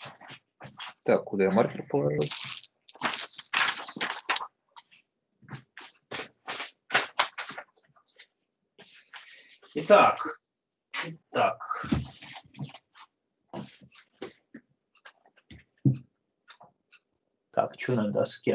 Так, куда я маркер положил? Итак. Так, что на доске?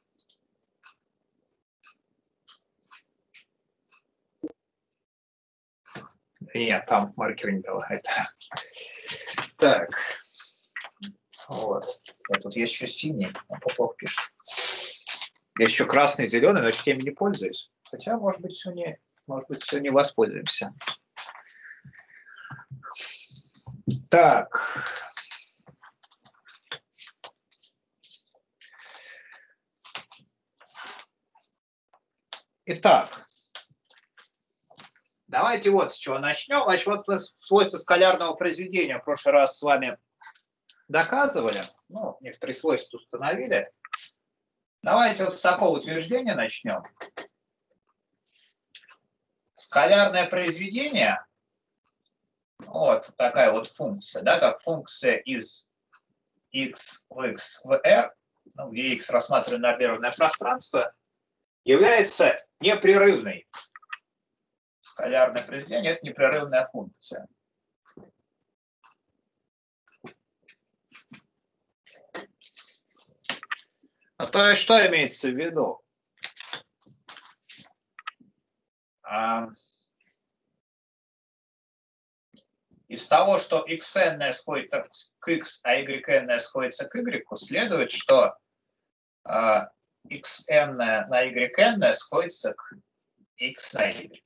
Нет, там маркер не давай. Так. Вот. Тут есть еще синий, он плохо пишет. Есть еще красный, зеленый, значит, я ими не пользуюсь. Хотя, может быть, сегодня воспользуемся. Так. Итак. Давайте вот с чего начнем. Значит, вот свойства скалярного произведения в прошлый раз с вами доказывали. Ну, некоторые свойства установили. Давайте вот с такого утверждения начнем. Скалярное произведение, вот такая вот функция, да, как функция из x в x в r, ну, где x рассматриваем нормированное пространство, является непрерывной. Скалярное произведение – это непрерывная функция. А то есть что имеется в виду? Из того, что xn сходит к x, а yn сходится к y, следует, что xn на yn сходится к x на y.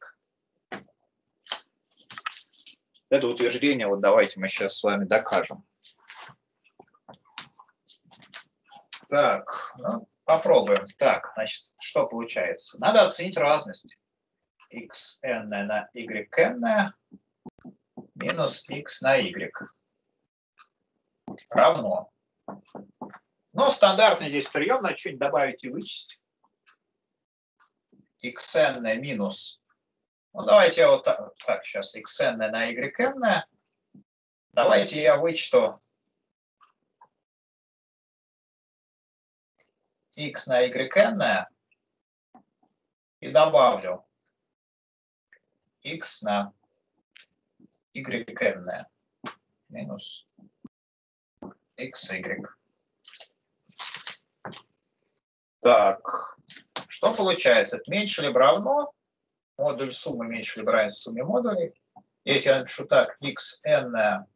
Это утверждение, вот давайте мы сейчас с вами докажем. Так, ну, попробуем. Так, значит, что получается? Надо оценить разность. xn на yn минус x на y равно. Но стандартный здесь прием, надо что-нибудь добавить и вычесть. xn минус. Ну, давайте я вот так сейчас xn на yn. Давайте я вычту x на yn и добавлю x на yn минус xy. Так, что получается? Это меньше либо равно, модуль суммы меньше либо равен сумме модулей. Если я напишу так, xn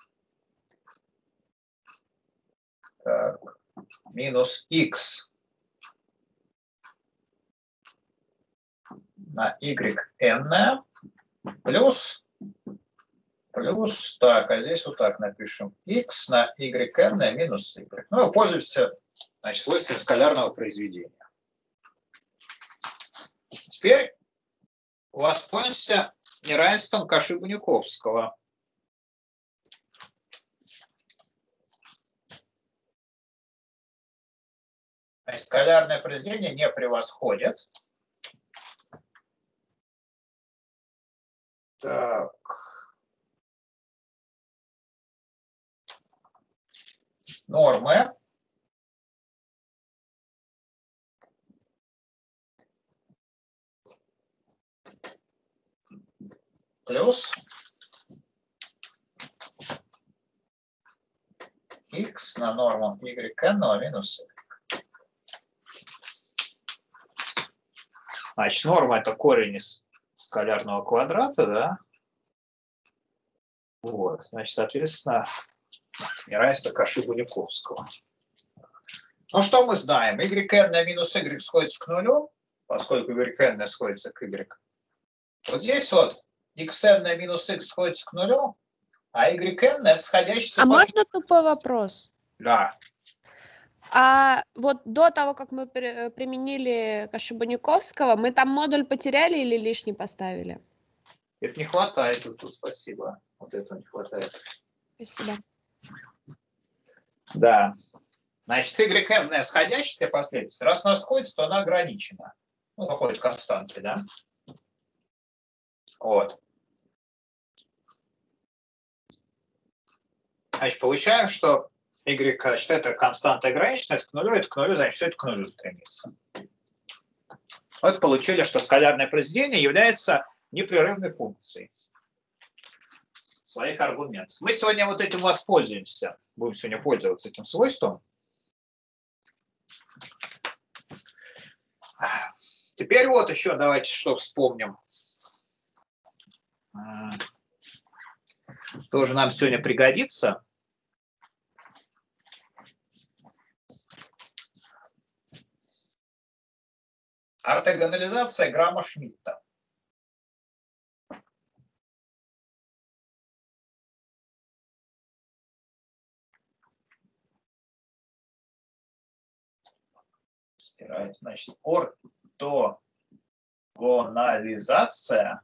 минус x на yn плюс, так, а здесь вот так напишем, x на yn минус y. Ну, пользуемся, значит, свойствами скалярного произведения. Теперь воспользуемся неравенством Каши-Бунюковского. Значит, скалярное произведение не превосходит. Так. Нормы. Плюс x на норму yn минус y. Значит, норма – это корень из скалярного квадрата, да? Вот, значит, соответственно, неравенство Каши-Бунюковского. Ну, что мы знаем? yn минус y сходится к нулю, поскольку yn сходится к y. Вот здесь вот xn минус x сходится к нулю, а yn – это сходящийся... Можно тупой вопрос? Да. А вот до того, как мы применили Каши-Бунюковского, мы там модуль потеряли или лишний поставили? Это не хватает тут, спасибо. Вот этого не хватает. Спасибо. Да. Значит, yn сходящаяся последовательность. Раз она сходится, то она ограничена. Ну, какой-то константой, да? Вот. Значит, получаем, что y, значит, это константа ограниченная, это к нулю, значит, все это к нулю стремится. Вот получили, что скалярное произведение является непрерывной функцией своих аргументов. Мы сегодня вот этим воспользуемся. Будем сегодня пользоваться этим свойством. Теперь вот еще давайте что вспомним. Тоже нам сегодня пригодится. Ортогонализация Грамма-Шмидта. Стирать, значит, ортогонализация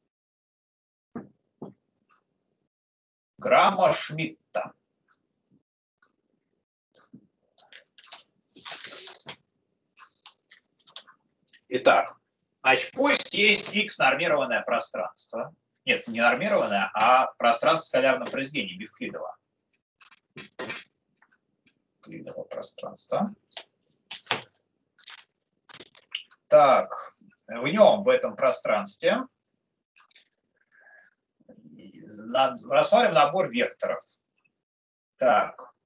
Грамма-Шмидта. Итак, значит, пусть есть X нормированное пространство. Нет, не нормированное, а пространство скалярного произведения Евклидова. Евклидово пространство. Так, в нем, в этом пространстве, рассмотрим набор векторов. Так,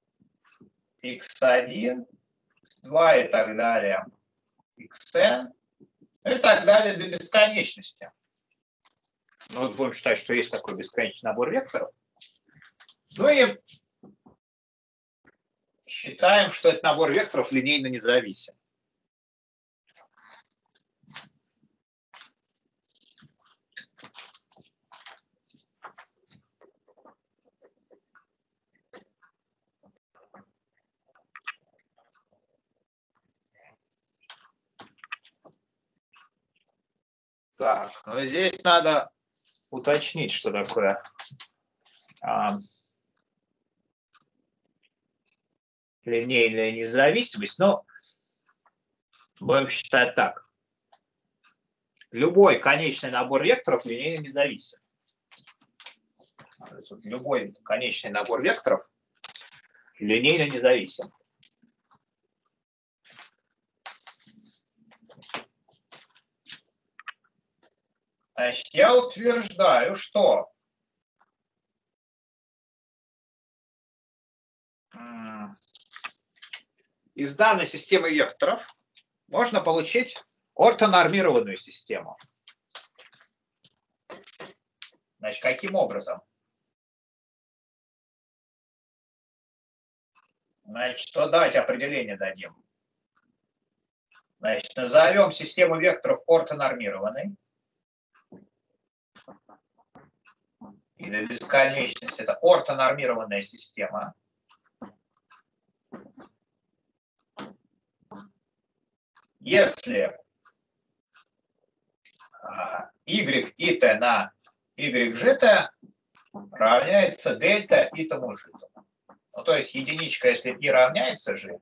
x1, x2 и так далее, xn и так далее до бесконечности. Ну, вот будем считать, что есть такой бесконечный набор векторов. Ну и считаем, что этот набор векторов линейно независим. Так, ну здесь надо уточнить, что такое линейная независимость. Но будем считать так. Любой конечный набор векторов линейно независим. Любой конечный набор векторов линейно независим. Значит, я утверждаю, что из данной системы векторов можно получить ортонормированную систему. Значит, каким образом? Значит, что давайте определение дадим. Значит, назовем систему векторов ортонормированной. Или бесконечность. Это ортонормированная система. Если y и t на y жито равняется дельта и тому жито. Ну, то есть единичка, если и равняется g,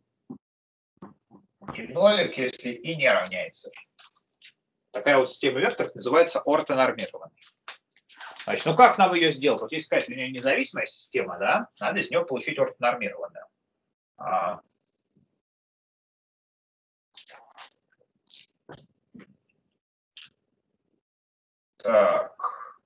и нолик, если и не равняется g. Такая вот система векторов называется ортонормированной. Значит, ну как нам ее сделать? Вот если сказать, у нее независимая система, да, надо из нее получить ортонормированную. Так.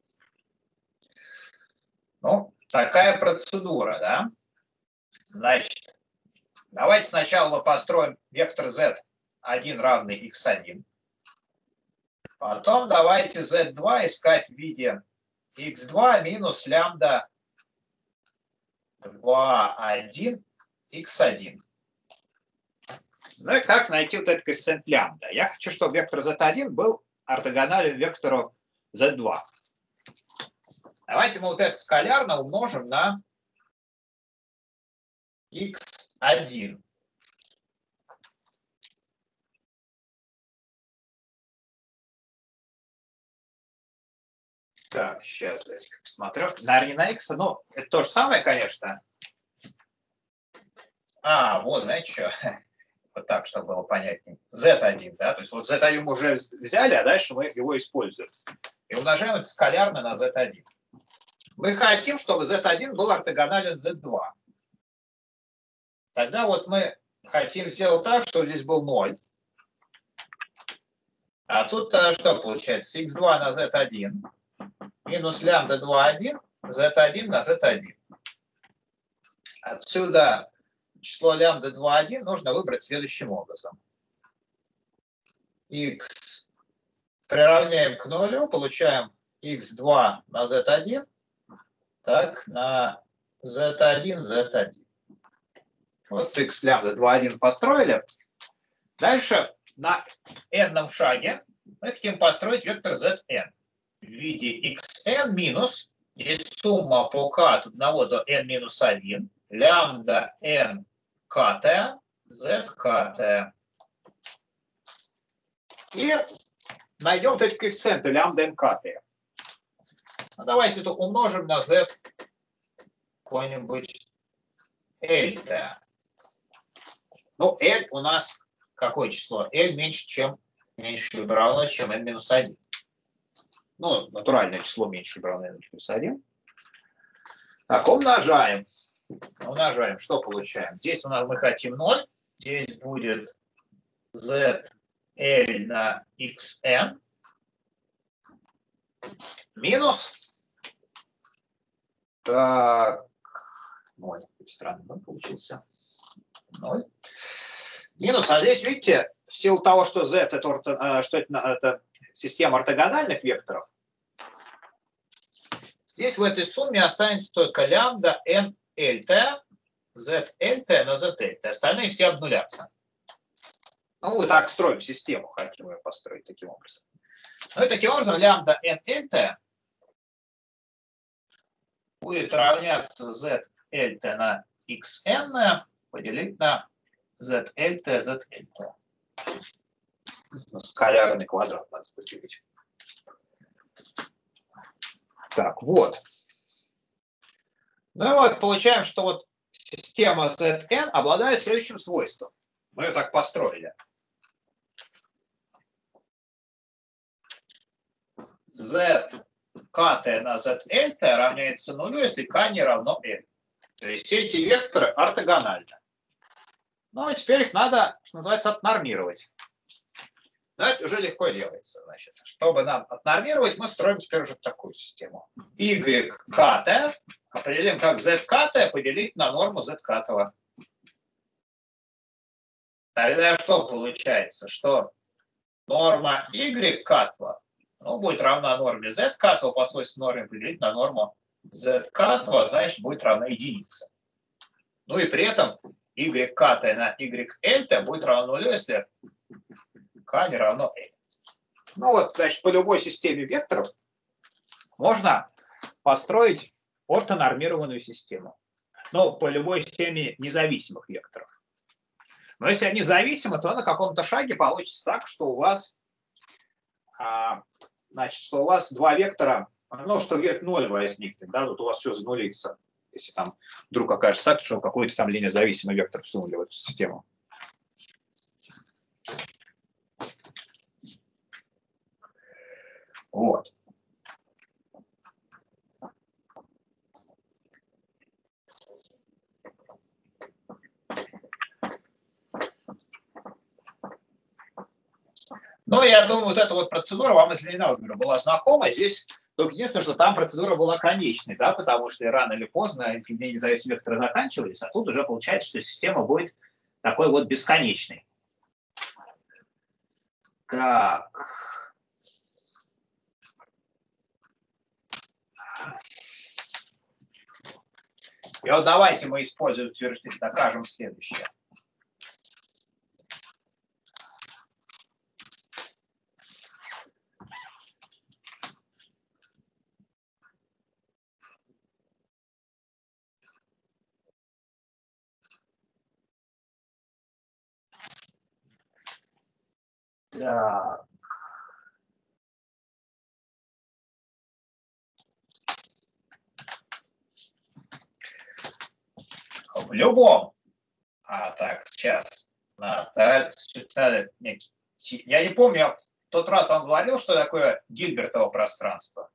Ну, такая процедура, да. Значит, давайте сначала мы построим вектор z1 равный x1. Потом давайте z2 искать в виде x2 минус лямбда 2,1 x1. Ну и как найти вот этот коэффициент лямбда? Я хочу, чтобы вектор z1 был ортогонален вектору z2. Давайте мы вот это скалярно умножим на x1. Так, сейчас я посмотрю. Наверное, не на x, но это то же самое, конечно. Вот, знаете что? Вот так, чтобы было понятнее. z1, да? То есть вот z1 мы уже взяли, а дальше мы его используем. И умножаем это скалярно на z1. Мы хотим, чтобы z1 был ортогонален z2. тогда вот мы хотим сделать так, чтобы здесь был 0. А тут что получается? x2 на z1 минус лямбда 2,1, z1 на z1. Отсюда число лямбда 2,1 нужно выбрать следующим образом. X приравняем к нулю, получаем x2 на z1, так, на z1, z1. Вот x лямбда 2,1 построили. Дальше на n-ном шаге мы хотим построить вектор zn в виде xn минус, есть сумма по k от 1 до n минус 1, лямбда n kt, z kt. И найдем вот эти коэффициенты лямбда n kt. Ну, давайте это умножим на z какой-нибудь l-t. Ну, L у нас какое число? L меньше, чем меньше либо равно, чем n минус 1. Ну, натуральное число меньше либо равно n минус 1. Так, умножаем. Умножаем. Что получаем? Здесь у нас мы хотим 0. Здесь будет zl на xn минус. Так. 0. Странный 0 получился. 0. Минус, а здесь, видите, в силу того, что z это система ортогональных векторов, здесь в этой сумме останется только лямбда n lt, z lt на z lt. Остальные все обнулятся. Ну, мы так строим систему, хотим ее построить таким образом. Ну и таким образом лямбда n lt будет равняться z lt на xn поделить на z lt, z lt. Скалярный квадрат надо поделить. Так, вот. Ну и вот получаем, что вот система Zn обладает следующим свойством. Мы ее так построили. Z kt на z lt равняется нулю, если k не равно l. То есть все эти векторы ортогональны. Ну и теперь их надо, что называется, отнормировать. Но это уже легко делается. Значит, чтобы нам отнормировать, мы строим теперь уже такую систему. YKT определим как ZKT поделить на норму ZKT. Тогда что получается? Что норма YKT будет равна норме ZKT по свойству нормы поделить на норму ZKT, значит, будет равна единице. Ну и при этом YKT на YLT будет равно нулю, если k не равно l. Ну вот, значит, по любой системе векторов можно построить ортонормированную систему. Но по любой системе независимых векторов. Но если они зависимы, то на каком-то шаге получится так, что у вас, два вектора, ну, что вектор 0 возникнет, да, тут у вас все занулится. Если там вдруг окажется так, что какой-то там линиозависимый вектор всунули в эту систему. Вот. Ну, я думаю, вот эта вот процедура вам из Ленина была знакома. Здесь только единственное, что там процедура была конечной, да, потому что рано или поздно независимые векторы заканчивались, а тут уже получается, что система будет такой вот бесконечной. Так. И вот давайте мы используем утверждение, докажем следующее. Так. В любом. Так, сейчас. Я не помню, в тот раз он говорил, что такое Гильбертово пространство.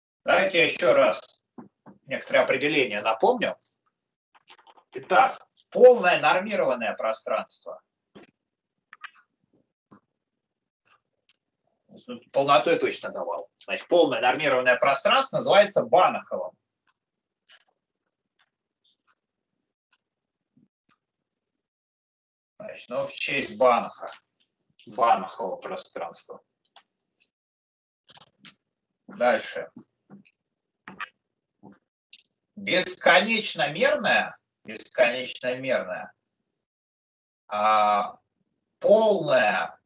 Давайте я еще раз некоторые определения напомню. Итак, полное нормированное пространство. Полнотой точно давал. Значит, полное нормированное пространство называется Банаховым. Значит, ну, в честь Банаха. Банахова пространства. Дальше. Бесконечно мерное, полное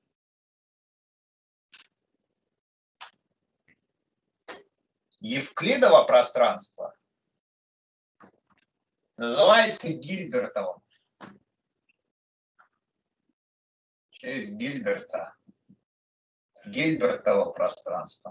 Евклидово пространство называется Гильбертовым. Через Гильберта. Гильбертово пространство.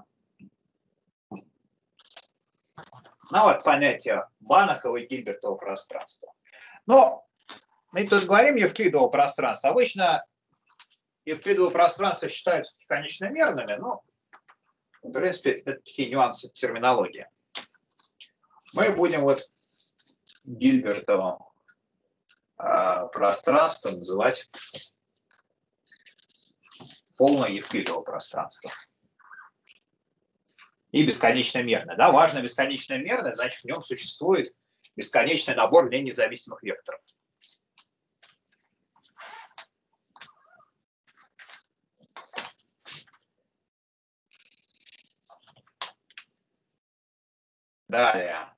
Ну вот понятие Банахова и Гильбертова пространства. Но мы тут говорим Евклидово пространство. Обычно Евклидово пространство считаются конечномерными, но в принципе это такие нюансы терминологии. Мы будем вот Гильбертовым пространством называть полное Евклидово пространство. И бесконечно-мерное. Да? Важно бесконечно-мерное, значит, в нем существует бесконечный набор линий независимых векторов. Далее.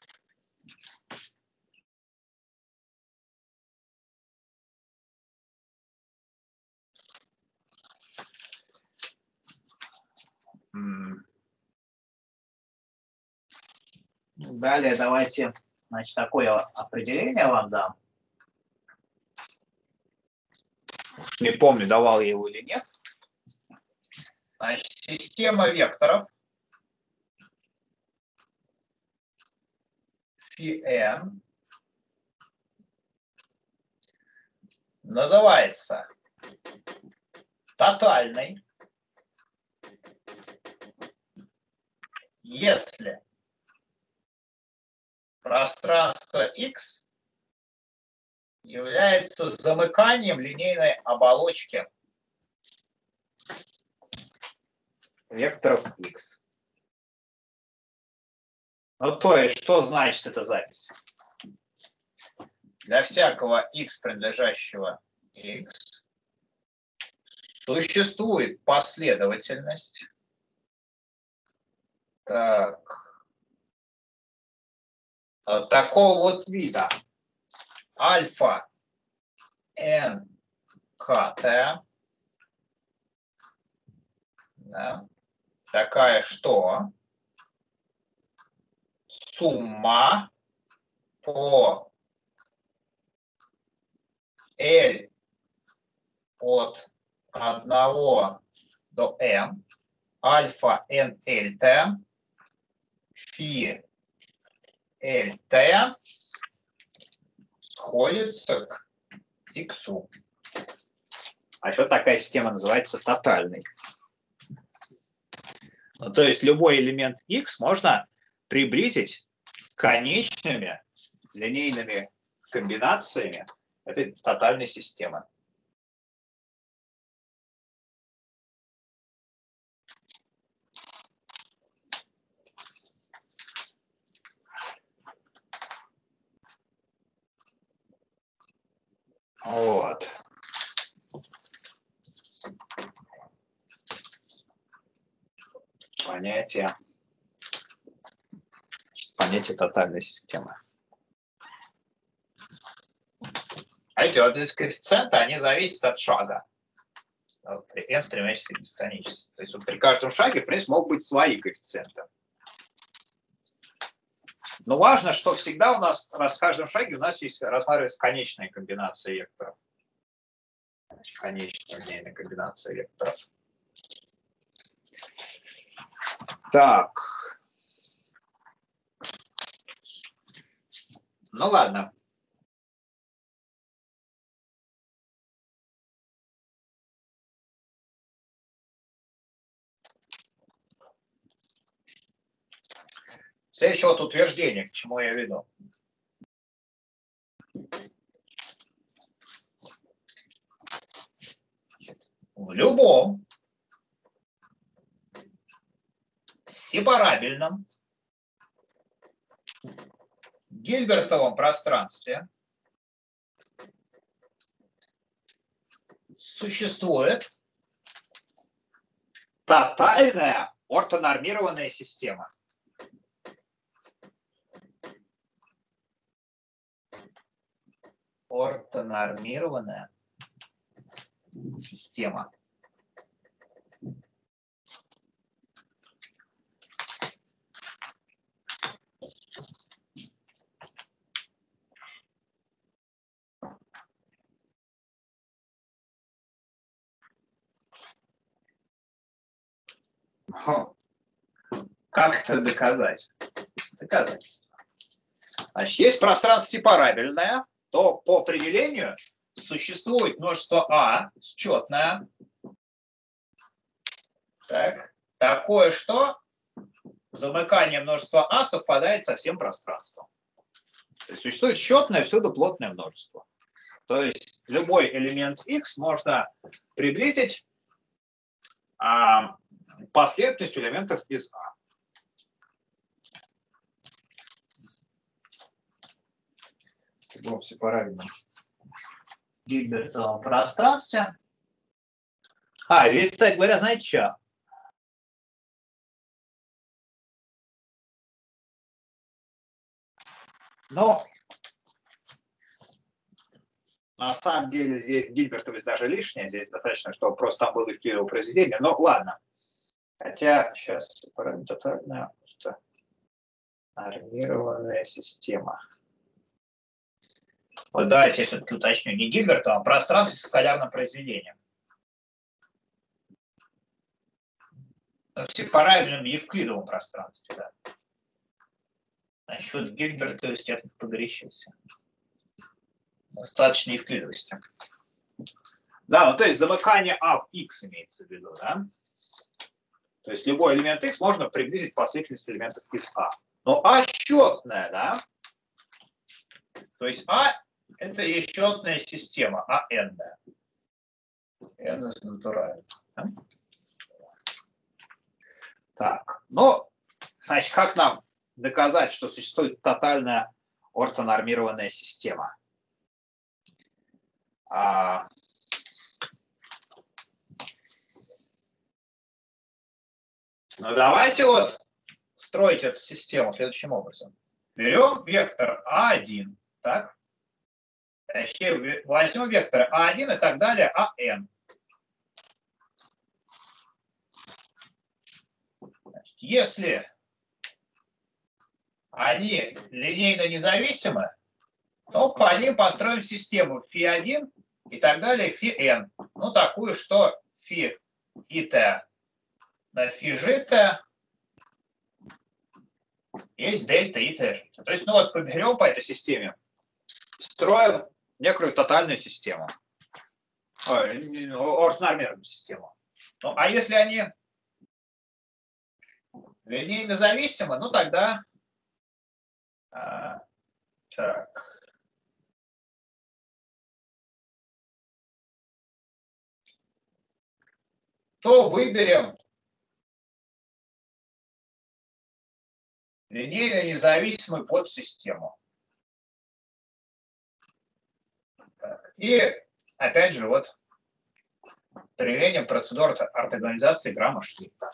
Далее давайте, значит, такое определение вам дам. Уж не помню, давал я его или нет. Значит, система векторов φn называется тотальной, если пространство X является замыканием линейной оболочки векторов X. Ну, то есть, что значит эта запись? Для всякого X, принадлежащего X, существует последовательность такого вот вида. Альфа n kt, да, такая, что сумма по L от 1 до m альфа n lt φ lt сходится к x. А что такая система называется тотальной? Ну, то есть любой элемент x можно приблизить конечными линейными комбинациями этой тотальной системы. Вот. Понятие тотальной системы. А эти вот эти коэффициенты, они зависят от шага. Вот, при n стремящейся к бесконечности. То есть вот при каждом шаге, в принципе, могут быть свои коэффициенты. Но важно, что всегда у нас, раз в каждом шаге у нас есть рассматривается конечная комбинация векторов. Конечная линейная комбинация векторов. Так. Ну ладно. Следующее вот утверждение, к чему я веду. в любом сепарабельном гильбертовом пространстве существует тотальная ортонормированная система. Ортонормированная система. Как это доказать? Доказательство. Значит, есть пространство сепарабельное, то по определению существует множество А, счетное. Так, такое, что замыкание множества А совпадает со всем пространством. То есть существует счетное всюду плотное множество. То есть любой элемент X можно приблизить последовательностью элементов из А. В любом сепарабельном гильбертовом пространстве. Здесь, кстати говоря, знаете что? Но на самом деле здесь гильбертовость даже лишняя. Здесь достаточно, чтобы просто там было эвклидово произведение. Но ладно. Хотя сейчас тотальная нормированная система. Вот давайте я все-таки уточню. Не гильбертовом, а пространстве с скалярным произведением. В сепарабельном евклидовом пространстве, да. Насчет гильбертовости я тут погорячился. Достаточно евклидовости. Да, ну то есть замыкание А в X имеется в виду, да? То есть любой элемент X можно приблизить последовательность элементов из А. Но А счетная, да? То есть А это и счетная система, А n, да? N натуральная. Да? Так, ну, значит, как нам доказать, что существует тотальная ортонормированная система? Ну, давайте вот строить эту систему следующим образом. Берем вектор А1, так? Возьмем вектор А1 и так далее, АН. Значит, если они линейно независимы, то по ним построим систему φ1 и так далее φn. Ну, такую, что φ и t на φg есть дельта и t. То есть, ну вот, берем по этой системе, строим некую тотальную систему, ортонормированную систему. Ну, а если они линейно зависимы, ну тогда так. То выберем линейно независимую подсистему. И опять же вот применим процедуру ортогонализации Грамма-Шмидта.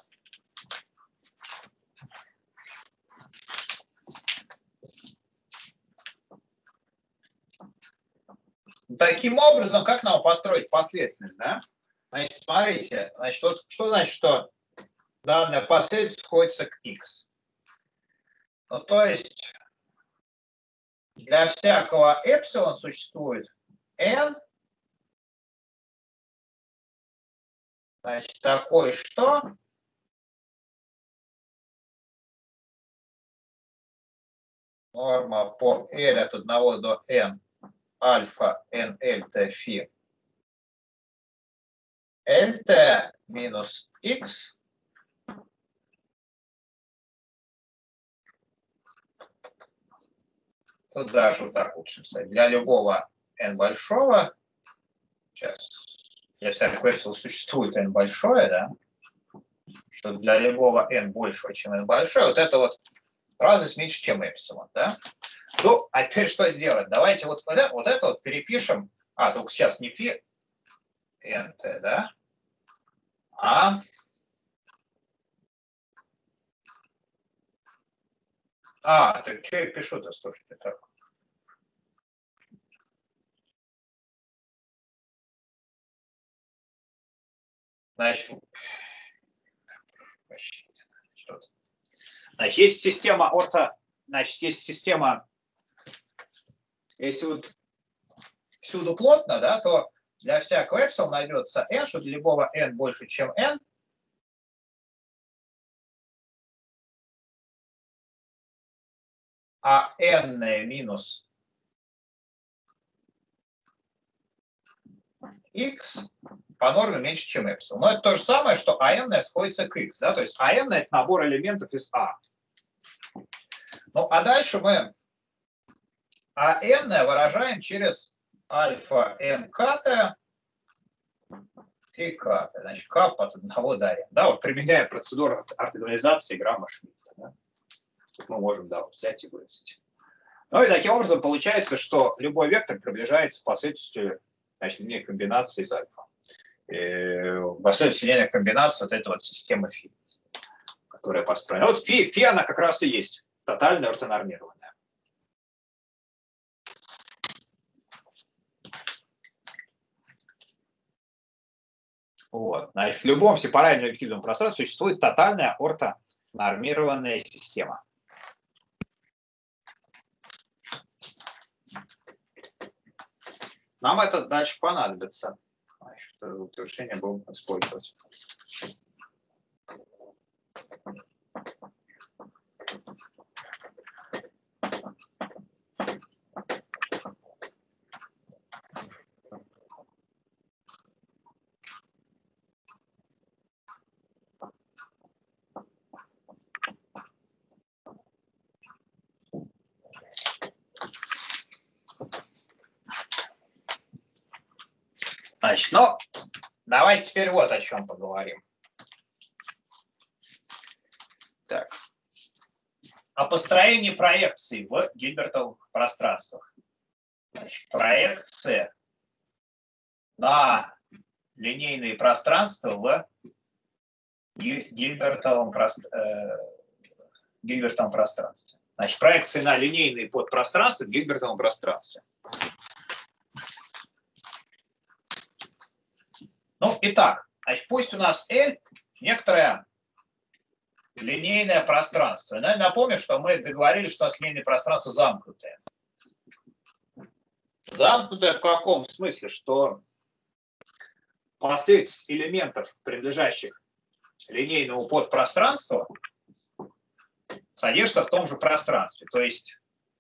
Таким образом, как нам построить последовательность, да? Значит, смотрите, значит, вот что значит, что данная последовательность сходится к x? Ну, то есть для всякого эпсилон существует n, значит, такой, что норма по L от 1 до n альфа nLt φ LT минус x тут даже вот так лучше писать. Для любого n большого, сейчас, если эпсилон существует n большое, да, что для любого n большего, чем n большое, вот это вот разность меньше, чем эпсилон, да. Ну, а теперь что сделать? Давайте вот это вот перепишем. Только сейчас не фи nt, да, так что я пишу-то, слушайте, так. Значит, есть система есть система, если вот всюду плотно, да, то для всякого эпсилон найдется n, что для любого n больше, чем n, а n минус x по норме меньше, чем эпсилон. Но это то же самое, что n сходится к x, да, то есть n это набор элементов из a. Ну, а дальше мы n выражаем через альфа n ката и ката. Значит, k от 1 до n. Да, вот применяя процедуру ортогонализации грамма Шмидта. Да, мы можем, да, вот взять и вырастить. Ну и таким образом получается, что любой вектор приближается по следствию, значит, линейной комбинации из альфа. Последовательная линейная комбинация вот этой вот системы φ, которая построена. Вот φ она как раз и есть тотальная ортонормированная. Вот. Значит, в любом сепарабельном объективном пространстве существует тотальная ортонормированная система. Нам это дальше понадобится. Утверждение будем использовать. Значит, ну, давайте теперь вот о чем поговорим. Так. О построении проекций в гильбертовых пространствах. Значит, проекция на линейные пространства в гильбертовом пространстве. Значит, проекции на линейные подпространства в гильбертовом пространстве. Ну, итак, значит, пусть у нас L некоторое линейное пространство. Я напомню, что мы договорились, что у нас линейное пространство замкнутое. Замкнутое в каком смысле? Что последовательность элементов, принадлежащих линейному подпространству, содержится в том же пространстве. То есть,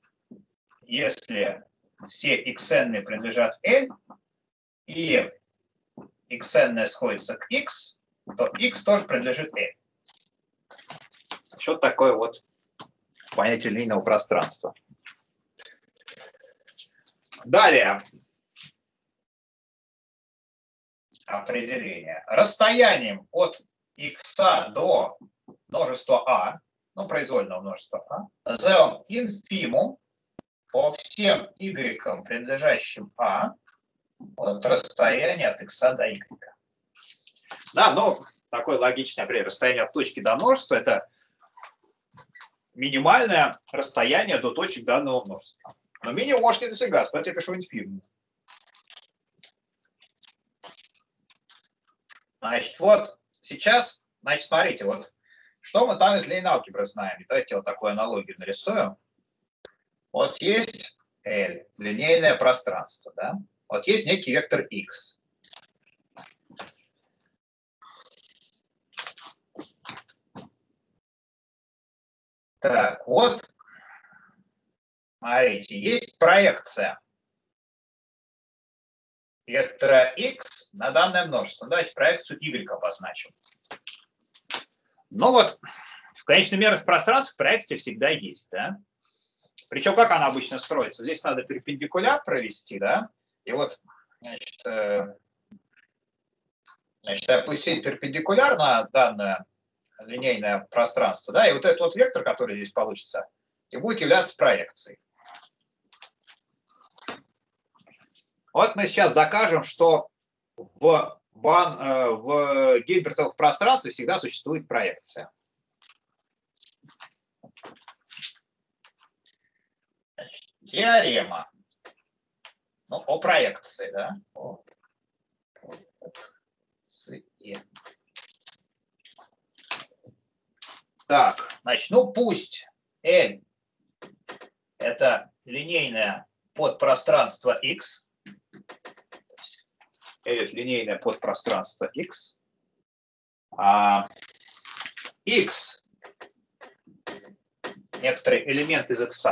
если все xn принадлежат L, и xn сходится к x, то x тоже принадлежит L. Что такое вот понятие линейного пространства? Далее. Определение. Расстоянием от x до множества a, ну, произвольного множества a, назовем инфимум по всем y, принадлежащим a, от расстояния от x до y. Да, ну, такое логичное определение. Расстояние от точки до множества – это минимальное расстояние до точек данного множества. Но минимум может не достигаться, поэтому я пишу инфимум. Значит, вот сейчас, значит, смотрите, вот, что мы там из линейной алгебры знаем. Давайте вот такую аналогию нарисуем. Вот есть L, линейное пространство, да? Вот есть некий вектор X. Так, вот, смотрите, есть проекция вектора X на данное множество. Давайте проекцию Y обозначим. Ну вот, в конечных мерных пространствах проекция всегда есть, да? Причем как она обычно строится? Здесь надо перпендикуляр провести, да? И вот, значит, Значит, опустить перпендикулярно данное линейное пространство, да, и вот этот вот вектор, который здесь получится, и будет являться проекцией. Вот мы сейчас докажем, что в гильбертовых пространствах всегда существует проекция. Значит, теорема, ну, о проекции, да? Так, значит, ну пусть L это линейное подпространство X. L это линейное подпространство X. X некоторый элемент из X.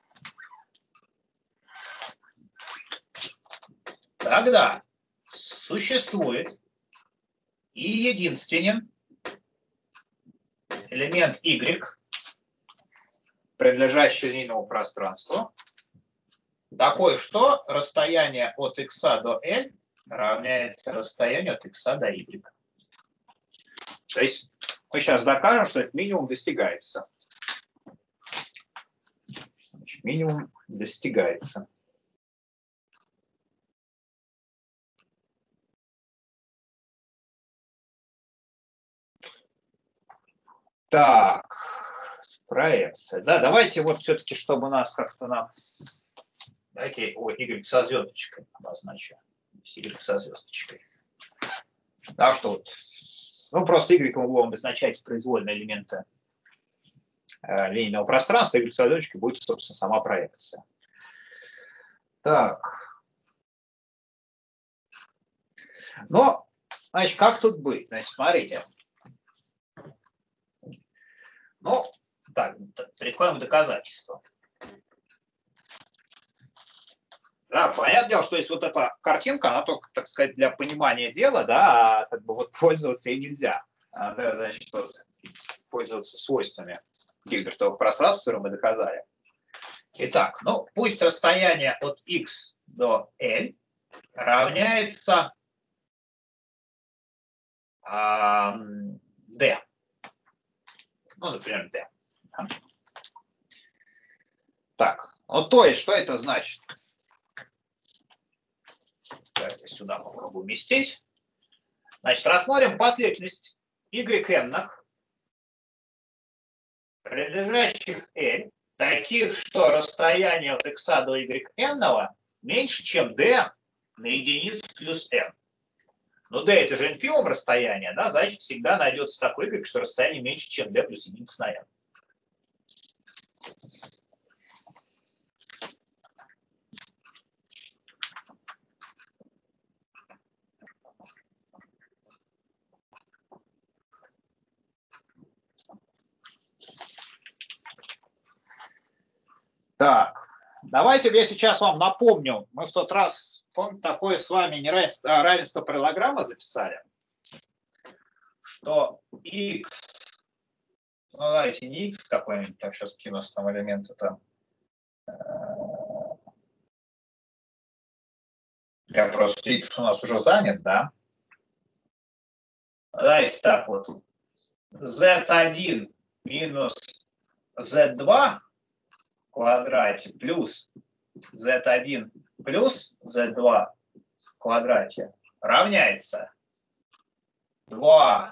Тогда существует и единственен элемент Y, принадлежащий линейному пространству, такой, что расстояние от X до L равняется расстоянию от X до Y. То есть мы сейчас докажем, что этот минимум достигается. Значит, минимум достигается. Так, проекция. Да, давайте вот все-таки, чтобы у нас как-то нам... Давайте Y со звездочкой обозначу. Y со звездочкой. Да, что вот... Ну, просто Y мы будем обозначать произвольные элементы линейного пространства, Y со звездочкой будет, собственно, сама проекция. Так. Но, значит, как тут быть? Значит, смотрите. Ну, так, переходим к доказательству. Да, понятное дело, что есть вот эта картинка, она только, так сказать, для понимания дела, да, а как бы вот пользоваться ей нельзя. Да, значит, вот, пользоваться свойствами гильбертовых пространств, которые мы доказали. Итак, ну, пусть расстояние от X до L равняется D. Ну, например, D. Так, ну то есть, что это значит? Давайте сюда попробую уместить. Значит, рассмотрим последовательность yn-ных, принадлежащих L, таких, что расстояние от x до yn меньше, чем d на единицу плюс n. Но d это же инфимум расстояние, да, значит, всегда найдется такой y, что расстояние меньше, чем d плюс единица на n. Так, давайте я сейчас вам напомню. Мы в тот раз, помните, такое с вами равенство параллелограмма записали, что x, ну давайте не x какой-нибудь, так сейчас кину там элементы там. Я просто x у нас уже занят, да? Давайте так вот. z1 минус z2 в квадрате плюс z1 плюс z2 в квадрате равняется 2z1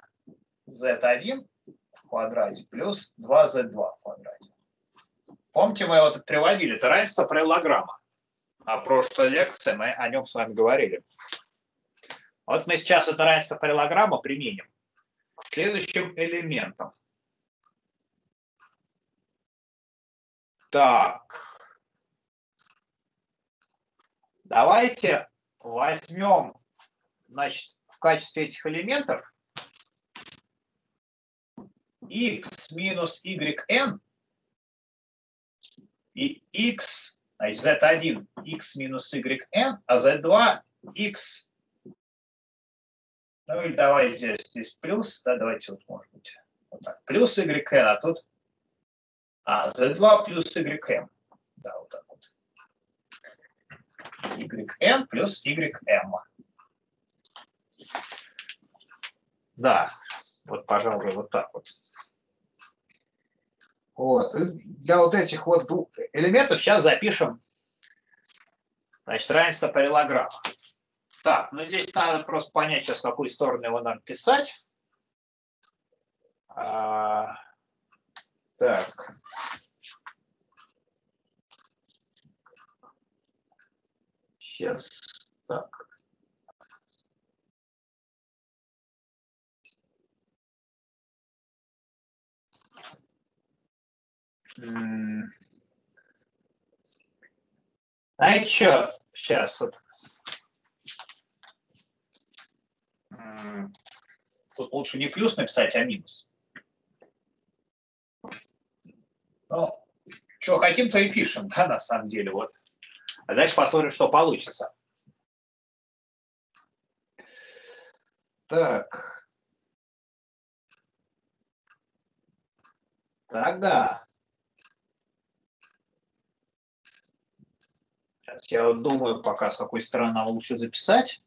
в квадрате плюс 2z2 в квадрате. Помните, мы вот приводили, это равенство параллелограмма. На прошлой лекции мы о нем с вами говорили. Вот мы сейчас это равенство параллелограмма применим к следующим элементам. Так, давайте возьмем, значит, в качестве этих элементов x минус yn и x, значит, z1 x минус yn, а z2 x, ну или давайте здесь плюс, да, давайте вот, может быть, вот так, плюс yn, а тут z2 плюс ym. Да, вот так вот. yn плюс ym. Да, вот, пожалуй, вот так вот. Вот. И для вот этих вот двух элементов сейчас запишем, значит, равенство параллелограмма. Так, ну здесь надо просто понять сейчас, в какую сторону его надо писать. Так. Сейчас. Так. Знаете что? Сейчас вот. Тут лучше не плюс написать, а минус. Ну, что хотим, то и пишем, да, на самом деле. Вот. А дальше посмотрим, что получится. Так. Тогда. Сейчас я вот думаю, пока с какой стороны нам лучше записать.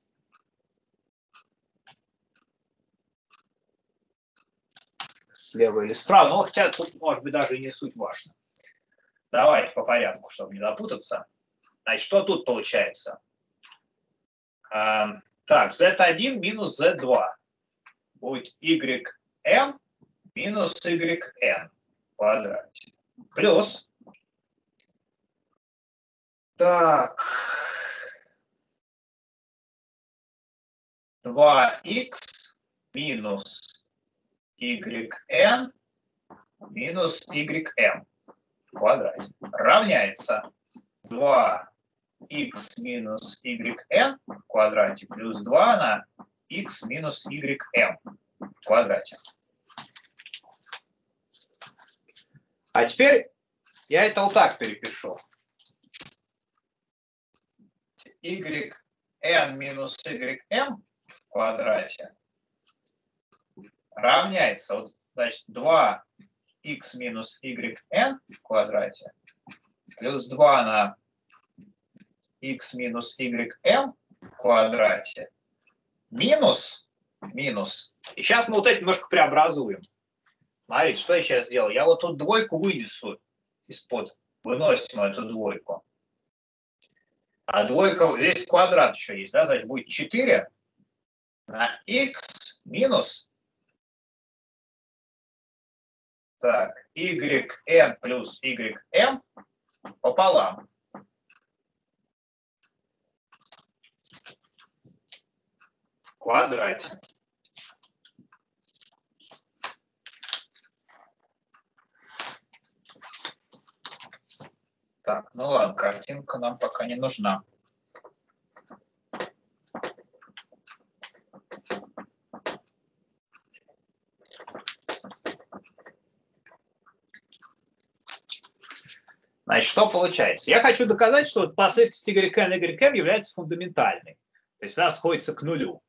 Слева или справа. Ну, хотя тут, может быть, даже и не суть важно. Давайте по порядку, чтобы не запутаться. Значит, что тут получается? Так, z1 минус z2 будет ym минус yn в квадрате. Плюс. Так. 2х минус yn минус ym в квадрате равняется 2х минус yn в квадрате плюс 2 на х минус ym в квадрате. А теперь я это вот так перепишу. yn минус ym в квадрате равняется, вот, значит, 2х минус yn в квадрате плюс 2 на х минус ym в квадрате минус. И сейчас мы вот это немножко преобразуем. Смотрите, что я сейчас сделаю. Я вот тут двойку вынесу из-под. Выносим эту двойку. А двойка, здесь квадрат еще есть, да, значит, будет 4 на х минус, так, yn плюс ym пополам. В квадрате. Так, ну ладно, картинка нам пока не нужна. Значит, что получается? Я хочу доказать, что последовательность yn является фундаментальной. То есть она сходится к нулю.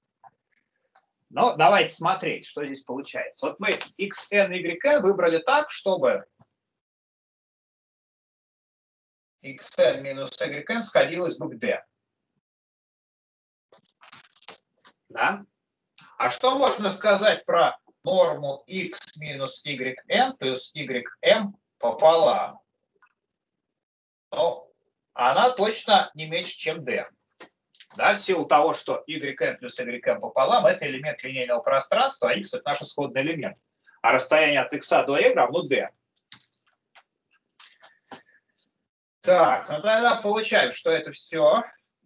Но давайте смотреть, что здесь получается. Вот мы xn, yn выбрали так, чтобы xn минус yn сходилось бы к d. Да? А что можно сказать про норму x минус yn плюс ym пополам? Ну, она точно не меньше, чем d. Да, в силу того, что yn плюс ym пополам – это элемент линейного пространства, а x – это наш исходный элемент. А расстояние от x до y равно d. Так, ну тогда получаем, что это все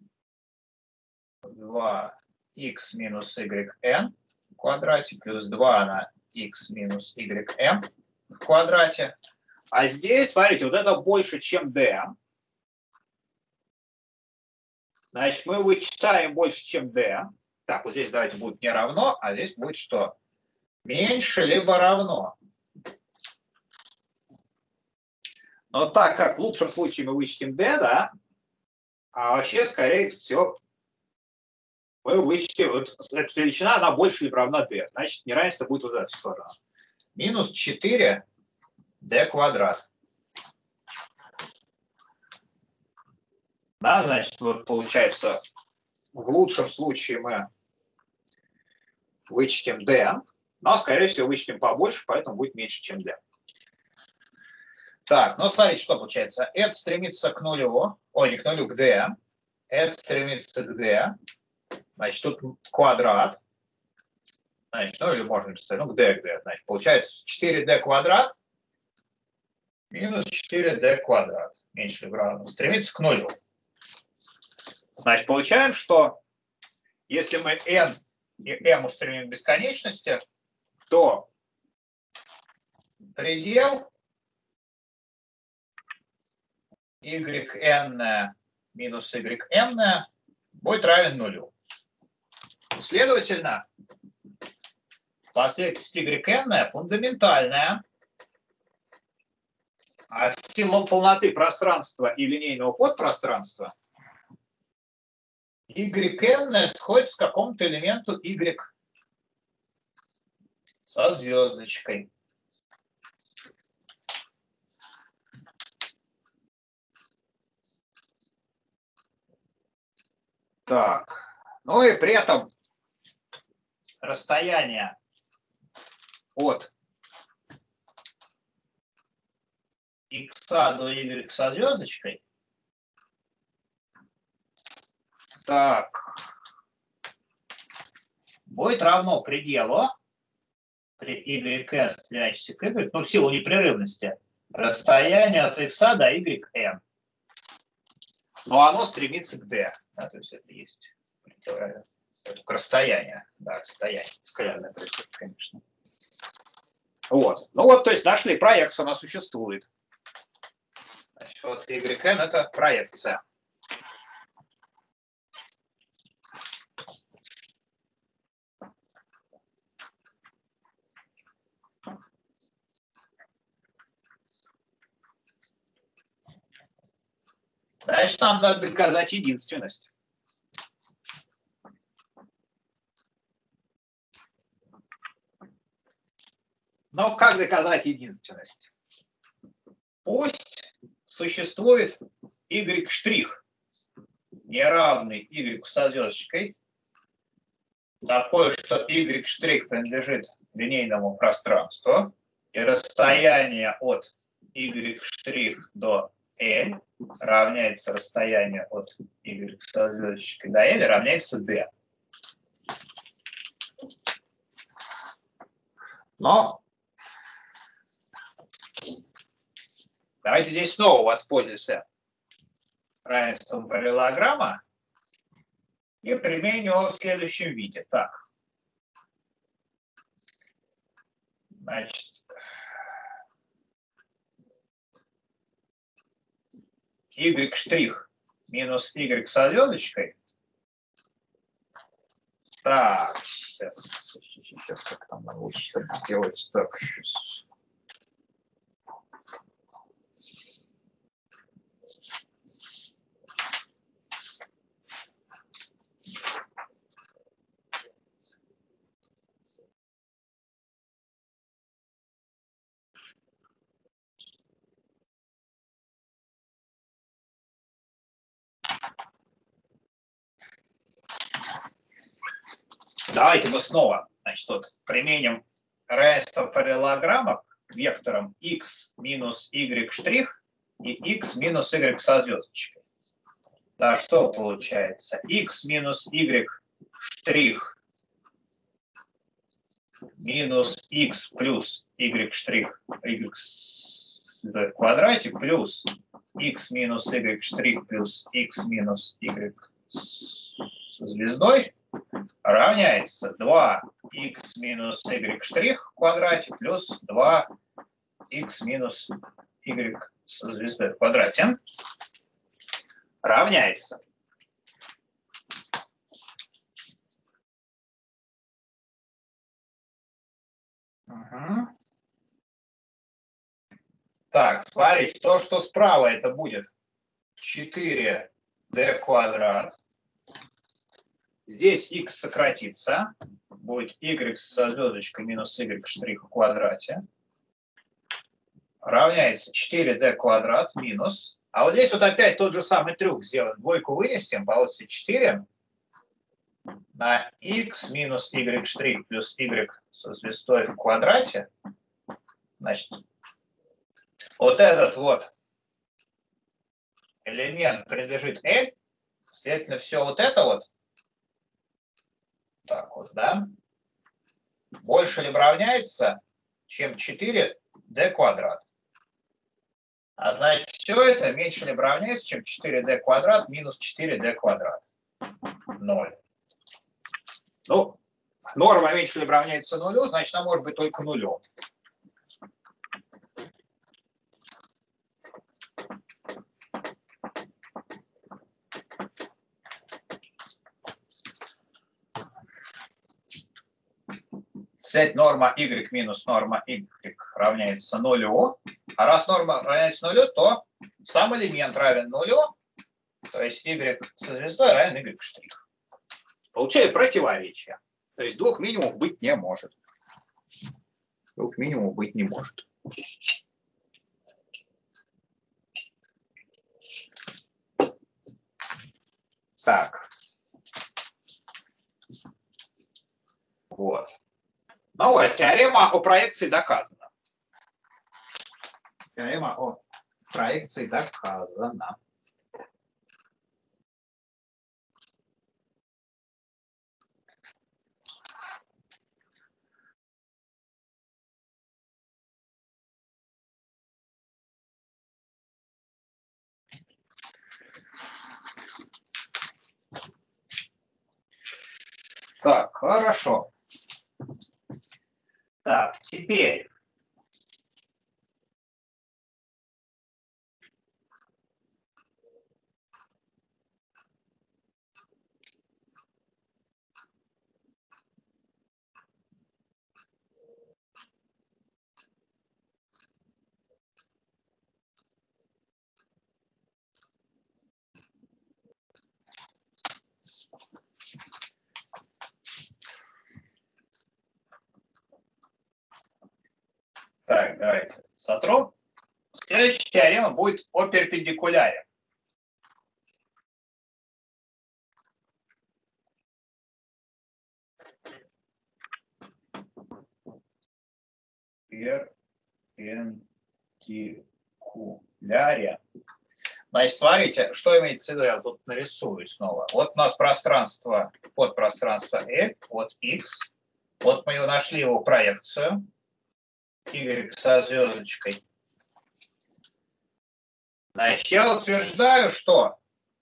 2х минус yn в квадрате плюс 2 на х минус ym в квадрате. А здесь, смотрите, вот это больше, чем d. Значит, мы вычитаем больше, чем d. Так, вот здесь давайте будет не равно, а здесь будет что? Меньше либо равно. Но так как в лучшем случае мы вычтем d, да, а вообще, скорее всего, мы вычтем, вот эта величина, она больше либо равна d. Значит, неравенство будет вот в эту сторону. Минус 4d квадрат. Да, значит, вот получается, в лучшем случае мы вычтем d, но, скорее всего, вычтем побольше, поэтому будет меньше, чем d. Так, ну смотрите, что получается. Это стремится к нулю, ой, не к нулю, к d. Это стремится к d. Значит, тут квадрат. Значит, ну или можно написать, ну, к d, к d. Значит, получается 4d квадрат минус 4d квадрат. Меньше или равно. Стремится к нулю. Значит, получаем, что если мы n и m устремим к бесконечности, то предел yn минус ym будет равен нулю. Следовательно, последовательность yn фундаментальная, а сила полноты пространства и линейного подпространства yn сходится к какому-то элементу y со звездочкой. Так, ну и при этом расстояние от x до y со звездочкой. Так, будет равно пределу при yn, стремящейся к y, ну, в силу непрерывности, расстояние от x до yn. Но оно стремится к d. Да, то есть это есть к расстоянию. Да, расстояние. Скалярное происходит, конечно. Вот. Ну вот, то есть нашли проекцию, она существует. Значит, вот yn это проекция. Значит, нам надо доказать единственность. Но как доказать единственность? Пусть существует y', неравный y со звездочкой, такое, что y' принадлежит линейному пространству, и расстояние от y' до L равняется расстоянию от y со звездочкой до L равняется d. Но давайте здесь снова воспользуемся равенством параллелограмма и применим его в следующем виде. Так. Значит, y' минус y со звездочкой. Так, сейчас как там лучше сделать. Так, сейчас. Давайте мы снова, значит, вот применим равенство параллелограмма к векторам x минус y' и x минус y со звездочкой. Да, что получается? X минус y' минус x плюс y' в квадрате плюс x минус y' плюс x минус y со звездой равняется 2x минус y' в квадрате плюс 2x минус y со звездой в квадрате равняется. Угу. Так, смотрите, то, что справа, это будет 4d квадрат. Здесь x сократится, будет y со звездочкой минус y' в квадрате. Равняется 4d квадрат минус. А вот здесь вот опять тот же самый трюк сделаем. Двойку вынесем, получится 4 на x минус y' плюс y со звездой в квадрате, значит, вот этот вот элемент принадлежит L, следовательно, все вот это вот, так вот, да, больше либо равняется, чем 4d квадрат. А значит, все это меньше либо равняется, чем 4d квадрат минус 4d квадрат. 0. Ну, норма меньше либо равняется нулю, значит, она может быть только нулем. Взять норма y минус норма y равняется нулю. А раз норма равняется нулю, то сам элемент равен нулю, то есть y со звездой равен y'. Получаю противоречие. То есть двух минимумов быть не может. Двух минимумов быть не может. Так. Вот. Ну вот, теорема о проекции доказана. Теорема о проекции доказана. Так, хорошо. Так, теперь. Так, давайте сотрем. Следующая теорема будет о перпендикуляре. Перпендикуляре. Значит, смотрите, что имеется в виду, я тут нарисую снова. Вот у нас пространство, подпространство L, вот X. Вот мы его нашли, его проекцию. Y со звездочкой. Значит, я утверждаю, что...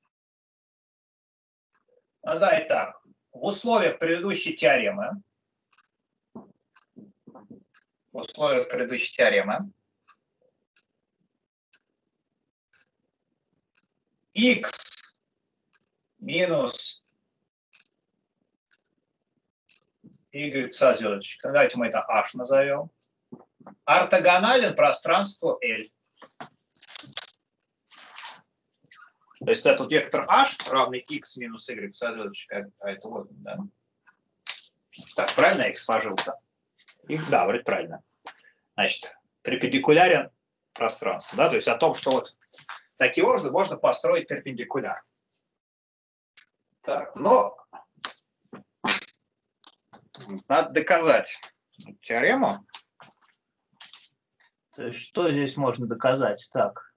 Ну, да, и так. В условиях предыдущей теоремы, x минус y со звездочкой, давайте мы это h назовем, ортогонален пространству L. То есть этот вектор h равный x минус y со звездочкой, а это вот, да? Так, правильно я их сложил-то? Да, вроде правильно. Значит, перпендикулярен пространству, да, то есть о том, что вот таким образом можно построить перпендикуляр. Так, но надо доказать теорему. То есть что здесь можно доказать? Так.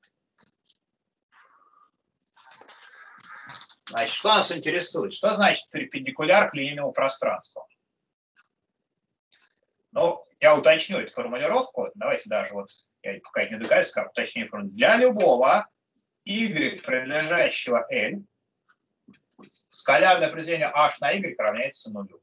Значит, что нас интересует? Что значит перпендикуляр к линейному пространству? Ну, я уточню эту формулировку. Давайте даже вот, я пока не догадаюсь, как уточню формулировку. Для любого y, принадлежащего L, скалярное произведение h на y равняется нулю.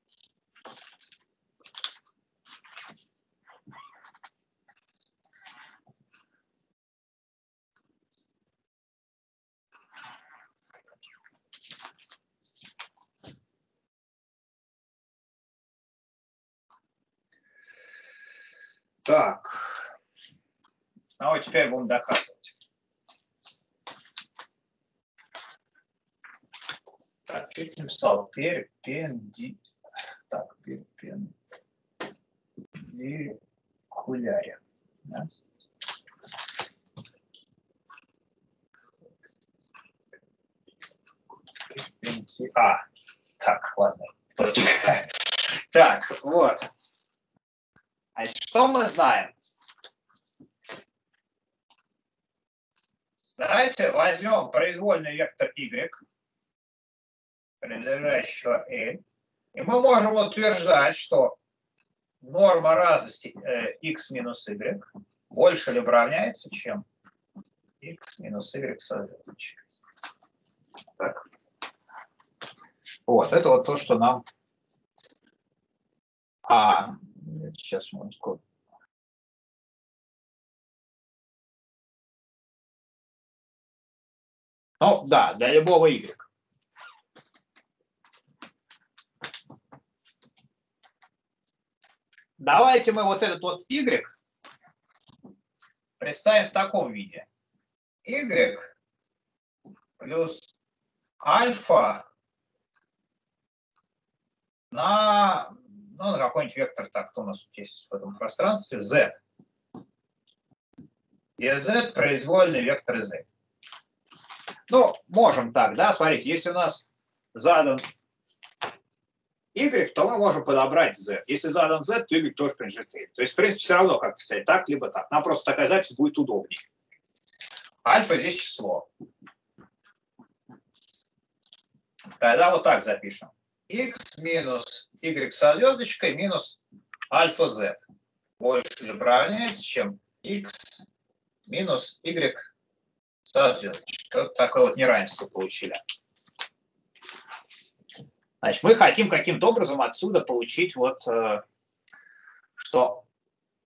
Так, ну вот теперь будем доказывать. Так, чуть написал перпендикуляре. Да? Так, ладно. Точка. Так, вот. Значит, что мы знаем? Давайте возьмем произвольный вектор y, принадлежащего L, и мы можем утверждать, что норма разности x минус y больше либо равняется, чем x минус y со звездочкой. Так. Вот, это вот то, что нам... Сейчас мы... Ну, да, для любого y. Давайте мы вот этот вот y представим в таком виде. Y плюс альфа на, ну, на какой-нибудь вектор, так, кто у нас есть в этом пространстве, z. И z произвольный вектор z. Ну, можем так, да, смотрите, если у нас задан y, то мы можем подобрать z. Если задан z, то y тоже принадлежит y. То есть, в принципе, все равно, как писать, так, либо так. Нам просто такая запись будет удобнее. Альфа здесь число. Тогда вот так запишем. X минус y со звездочкой минус альфа z больше либо равняется, чем x минус y со звездочкой. Вот такое вот неравенство получили. Значит, мы хотим каким-то образом отсюда получить вот что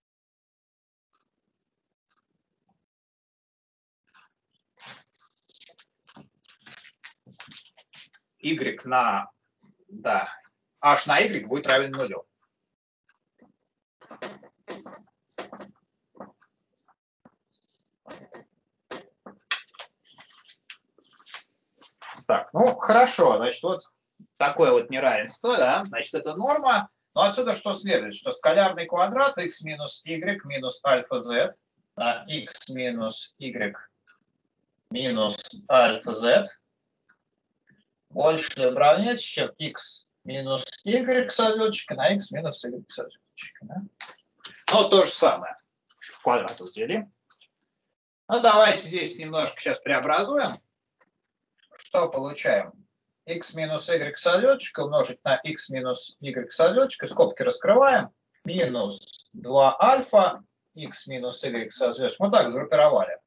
y на, да, h на y будет равен нулю. Так, ну хорошо, значит, вот такое вот неравенство, да, значит, это норма. Но отсюда что следует? Что скалярный квадрат x минус y минус альфа z на x минус y минус альфа z больше либо равняется, чем x минус y со звездочкой на x минус y со звездочкой. Да? Ну, то же самое. В квадрат разделим. Ну, давайте здесь немножко сейчас преобразуем. Что получаем? X минус y со звездочкой умножить на x минус y со звездочкой. Скобки раскрываем. Минус 2 альфа x минус y со звездочкой. Мы так загруппировали.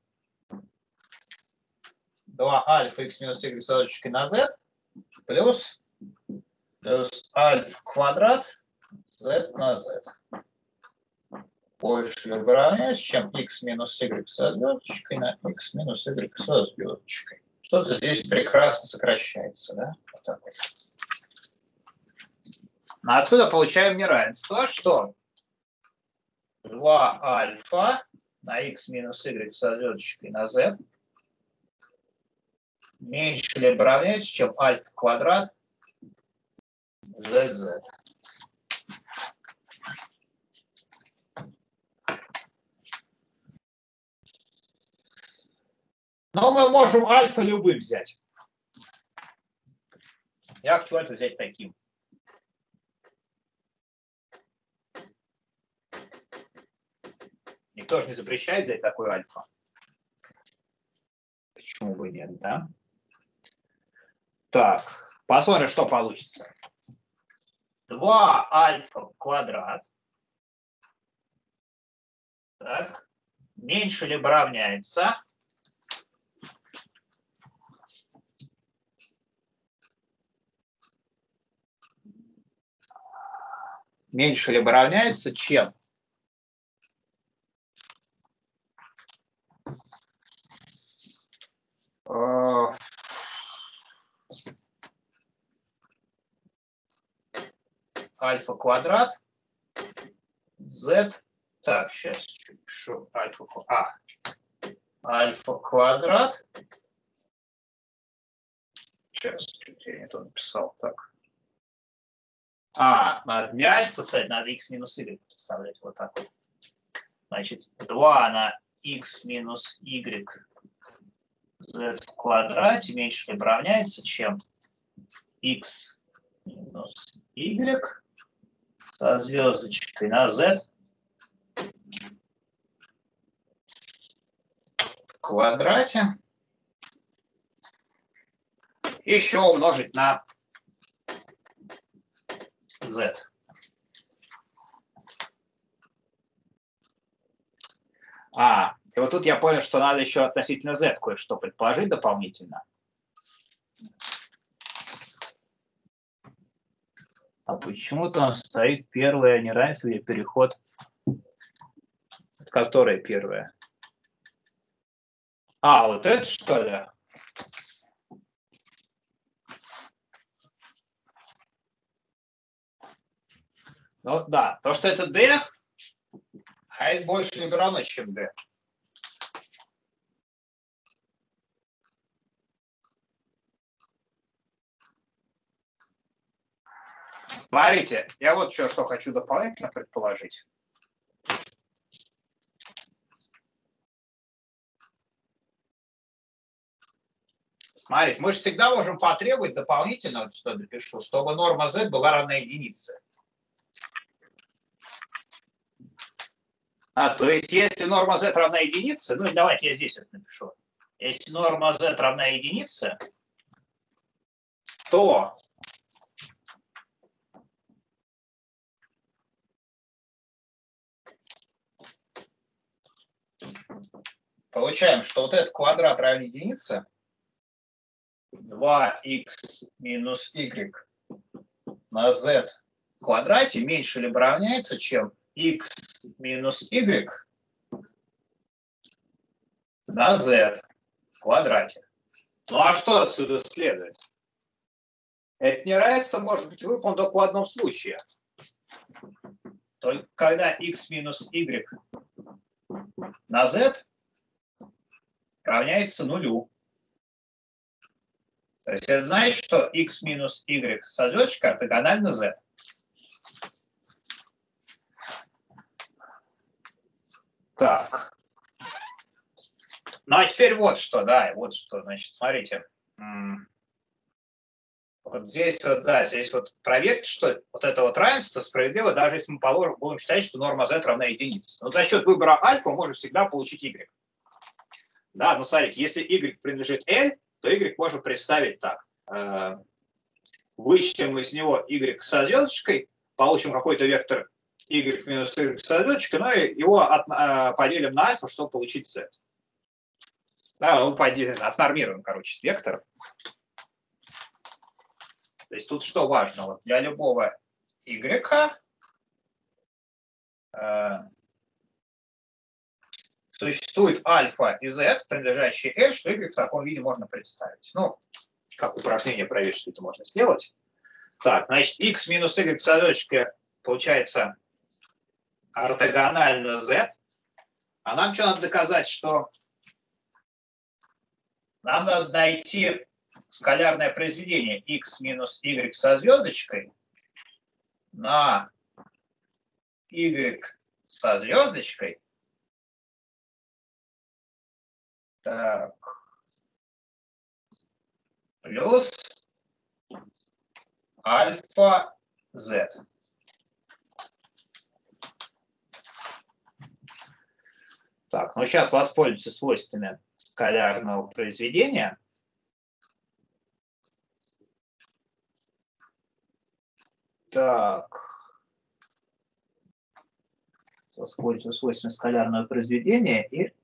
2 альфа x минус y со звездочкой на z плюс альфа квадрат z на z. Больше либо равняется, чем x минус y со звездочкой на x минус y со звездочкой. Что-то здесь прекрасно сокращается, да? Вот так вот. Отсюда получаем неравенство, что 2 альфа на x минус y со звездочкой на z меньше либо равняется, чем альфа квадрат zz. Но мы можем альфа любым взять. Я хочу альфа взять таким. Никто же не запрещает взять такой альфа. Почему бы нет, да? Так, посмотрим, что получится. 2 альфа квадрат. Так. Меньше либо равняется. Меньше либо равняется, чем альфа квадрат z. Так, сейчас пишу альфа квадрат. Сейчас, чуть я не то написал. Так. Надо не альфа писать, надо x минус y представлять. Вот так вот. Значит, 2 на x минус y z в квадрате меньше либо равняется, чем x минус y со звездочкой на z в квадрате. Еще умножить на z. И вот тут я понял, что надо еще относительно z кое-что предположить дополнительно. А почему там стоит первое неравенство или переход? Которое первое? Вот это что ли? Ну да, то, что это d, а это больше либо равно, чем d. Смотрите, я вот что хочу дополнительно предположить. Смотрите, мы же всегда можем потребовать дополнительно, вот что допишу, чтобы норма z была равна единице. То есть, если норма z равна единице, ну и давайте я здесь вот напишу. Если норма z равна единице, то получаем, что вот этот квадрат равен единице. 2х минус y на z в квадрате меньше либо равняется, чем x минус y на z в квадрате. Ну а что отсюда следует? Это неравенство может быть выполнено только в одном случае. Только когда x минус y на z равняется нулю. То есть это значит, что x минус y со звездочкой ортогонально z. Так. Ну а теперь вот что, вот что, значит, смотрите. Вот здесь вот, здесь вот проверьте, что вот это вот равенство справедливо, даже если мы будем считать, что норма z равна единице. Но за счет выбора альфа можно всегда получить y. Да, ну смотрите, если y принадлежит L, то y можно представить так. Вычтем из него y со звездочкой, получим какой-то вектор y минус y со звездочкой, но его поделим на альфа, чтобы получить z. Да, ну, отнормируем, короче, вектор. То есть тут что важно? Вот для любого y существует альфа и z, принадлежащие L, что y в таком виде можно представить. Ну, как упражнение проверить, что это можно сделать. Так, значит, x минус y со звездочкой получается ортогонально z. А нам что надо доказать? Что нам надо найти скалярное произведение x минус y со звездочкой на y со звездочкой. Так. Плюс альфа z. Так, ну сейчас воспользуемся свойствами скалярного произведения. Так. Воспользуемся свойствами скалярного произведения и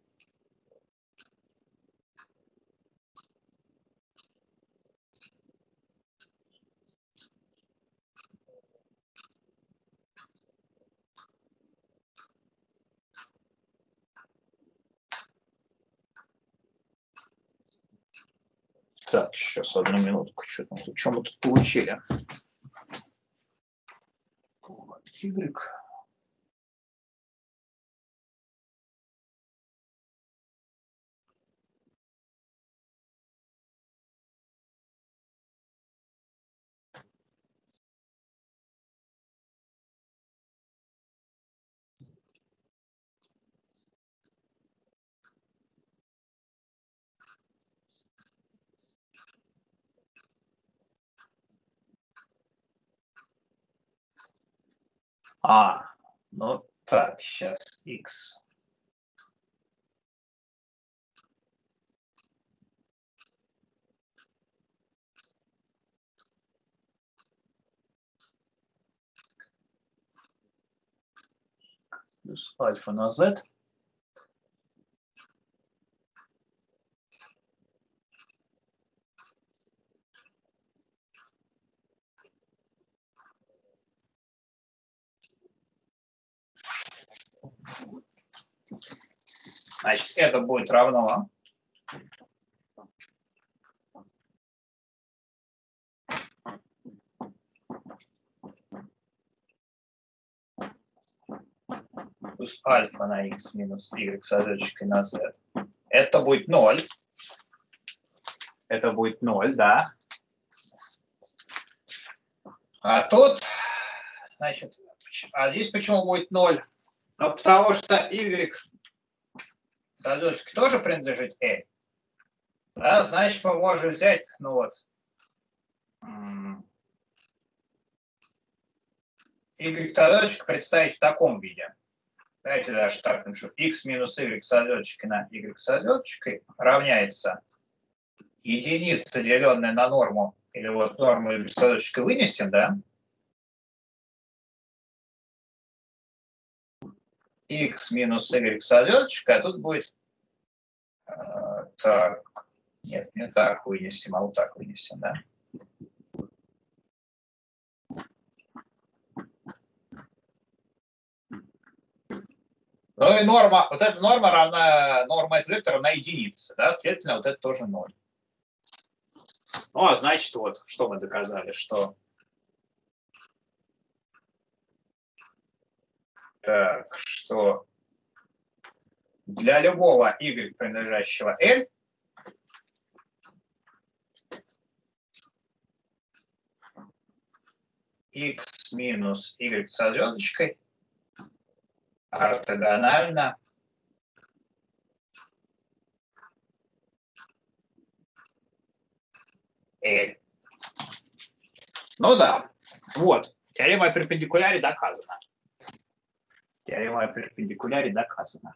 так, сейчас одну минутку, что мы тут получили. Вот, y. Ну так, сейчас x. Плюс альфа на z. Значит, это будет равно плюс альфа на x минус y с задачкой на z. Это будет 0. Это будет 0, да. А тут, значит, здесь почему будет 0? Ну, потому что y задачка тоже принадлежит L. Да, значит, мы можем взять, ну вот, y задачку представить в таком виде. Давайте даже так напишу. X минус y с задачкой на y с задачкой равняется единица, деленная на норму, или вот норму y с задачкой вынесем, да? X минус y с задачкой, а тут будет так. Нет, не так вынесем, а вот так вынесем, да? Ну и норма, вот эта норма равна, норма этого вектора равна единице, да, следовательно, вот это тоже 0. Ну, а значит, вот, что мы доказали, что... Так, что для любого y, принадлежащего L, x минус y со звездочкой ортогонально L. Ну да, вот, теорема о перпендикуляре доказана. Теорема о перпендикуляре доказана.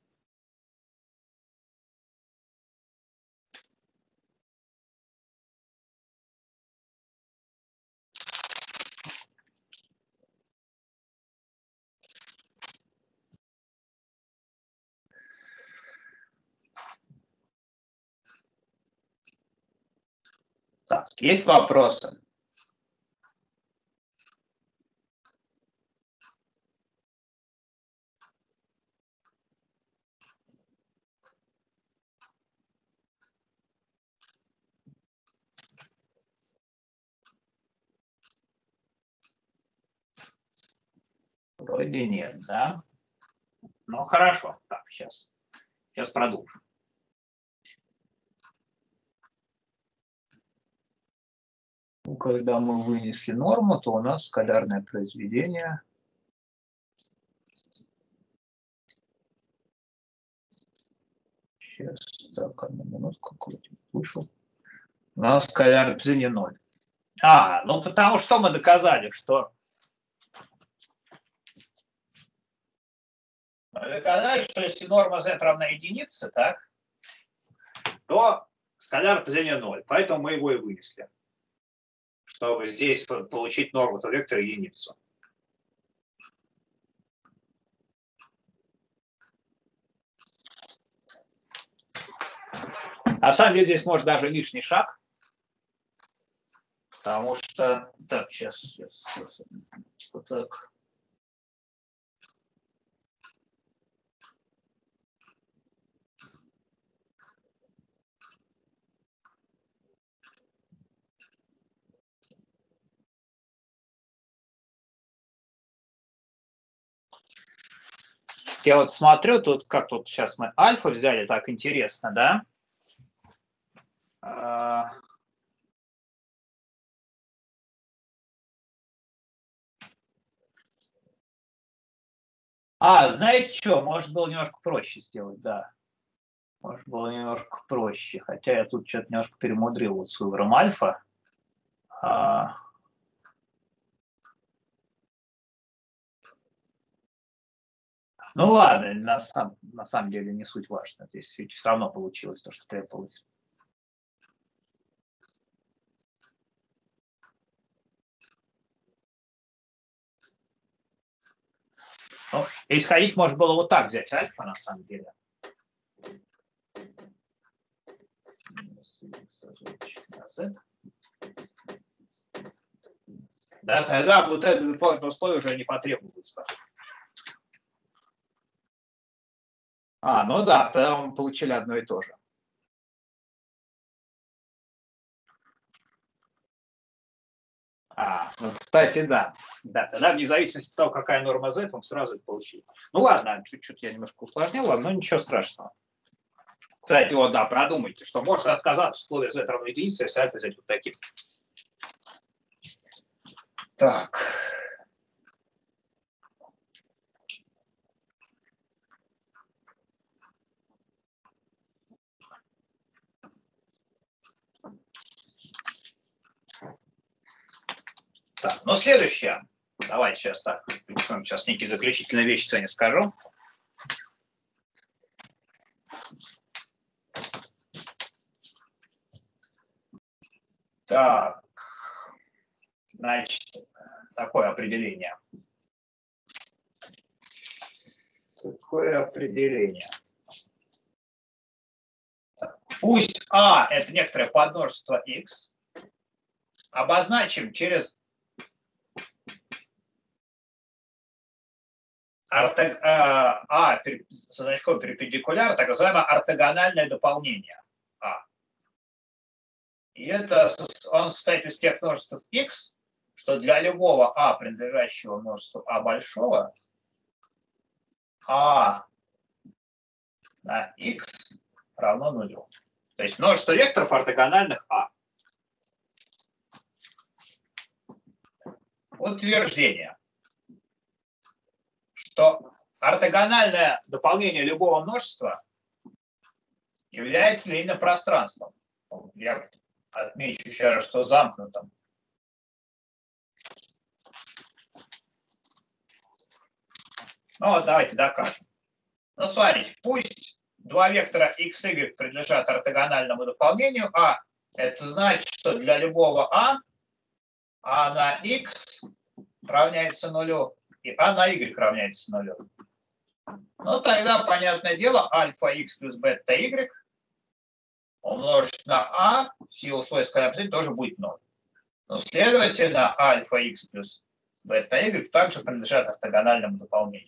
Так, есть вопросы? Вроде нет, да? Ну, хорошо. Так, сейчас продолжим. Когда мы вынесли норму, то у нас скалярное произведение сейчас, так, одну минутку, какой-то вышел. У нас скалярное произведение 0. Ну потому что мы доказали, что если норма z равна единице, так, то скалярное произведение 0. Поэтому мы его и вынесли, чтобы здесь получить норму этого вектора единицу. На самом деле здесь может даже лишний шаг, потому что... Так, сейчас вот так. Я вот смотрю, тут как тут сейчас мы альфа взяли, так интересно, да? Знаете что, может было немножко проще сделать, да. Может было немножко проще, хотя я тут что-то немножко перемудрил вот с выбором альфа. Ну ладно, на самом деле не суть важно. Здесь ведь все равно получилось то, что требовалось. Ну, исходить можно было вот так взять альфа, на самом деле. Да, тогда вот это дополнительное условие уже не потребовалось бы. Ну да, тогда мы получили одно и то же. Ну, кстати, да. Да, тогда вне зависимости от того, какая норма z, он сразу это получил. Ну ладно, чуть-чуть я немножко усложнил, но ничего страшного. Кстати, вот да, продумайте, что можно отказаться от условия z равно единице, если альфа взять вот таким. Так. Так, ну следующее. Давайте сейчас так. Сейчас некие заключительные вещи сегодня скажу. Так. Значит, такое определение. Пусть А это некоторое подмножество X. Обозначим через со значком перпендикуляр, так называемое ортогональное дополнение А. И это он состоит из тех множеств X, что для любого А, принадлежащего множеству А большого, А на X равно нулю. То есть множество векторов ортогональных А. Утверждение, что ортогональное дополнение любого множества является линейным пространством. Я отмечу еще раз, что замкнутым. Ну вот давайте докажем. Ну смотрите, пусть два вектора x, y принадлежат ортогональному дополнению А, это значит, что для любого А на x равняется нулю, и А на y равняется нулю. Ну тогда, понятное дело, альфа x плюс бета y умножить на А в силу свойства обстоятельств тоже будет 0. Но, следовательно, альфа x плюс бета y также принадлежат ортогональному дополнению.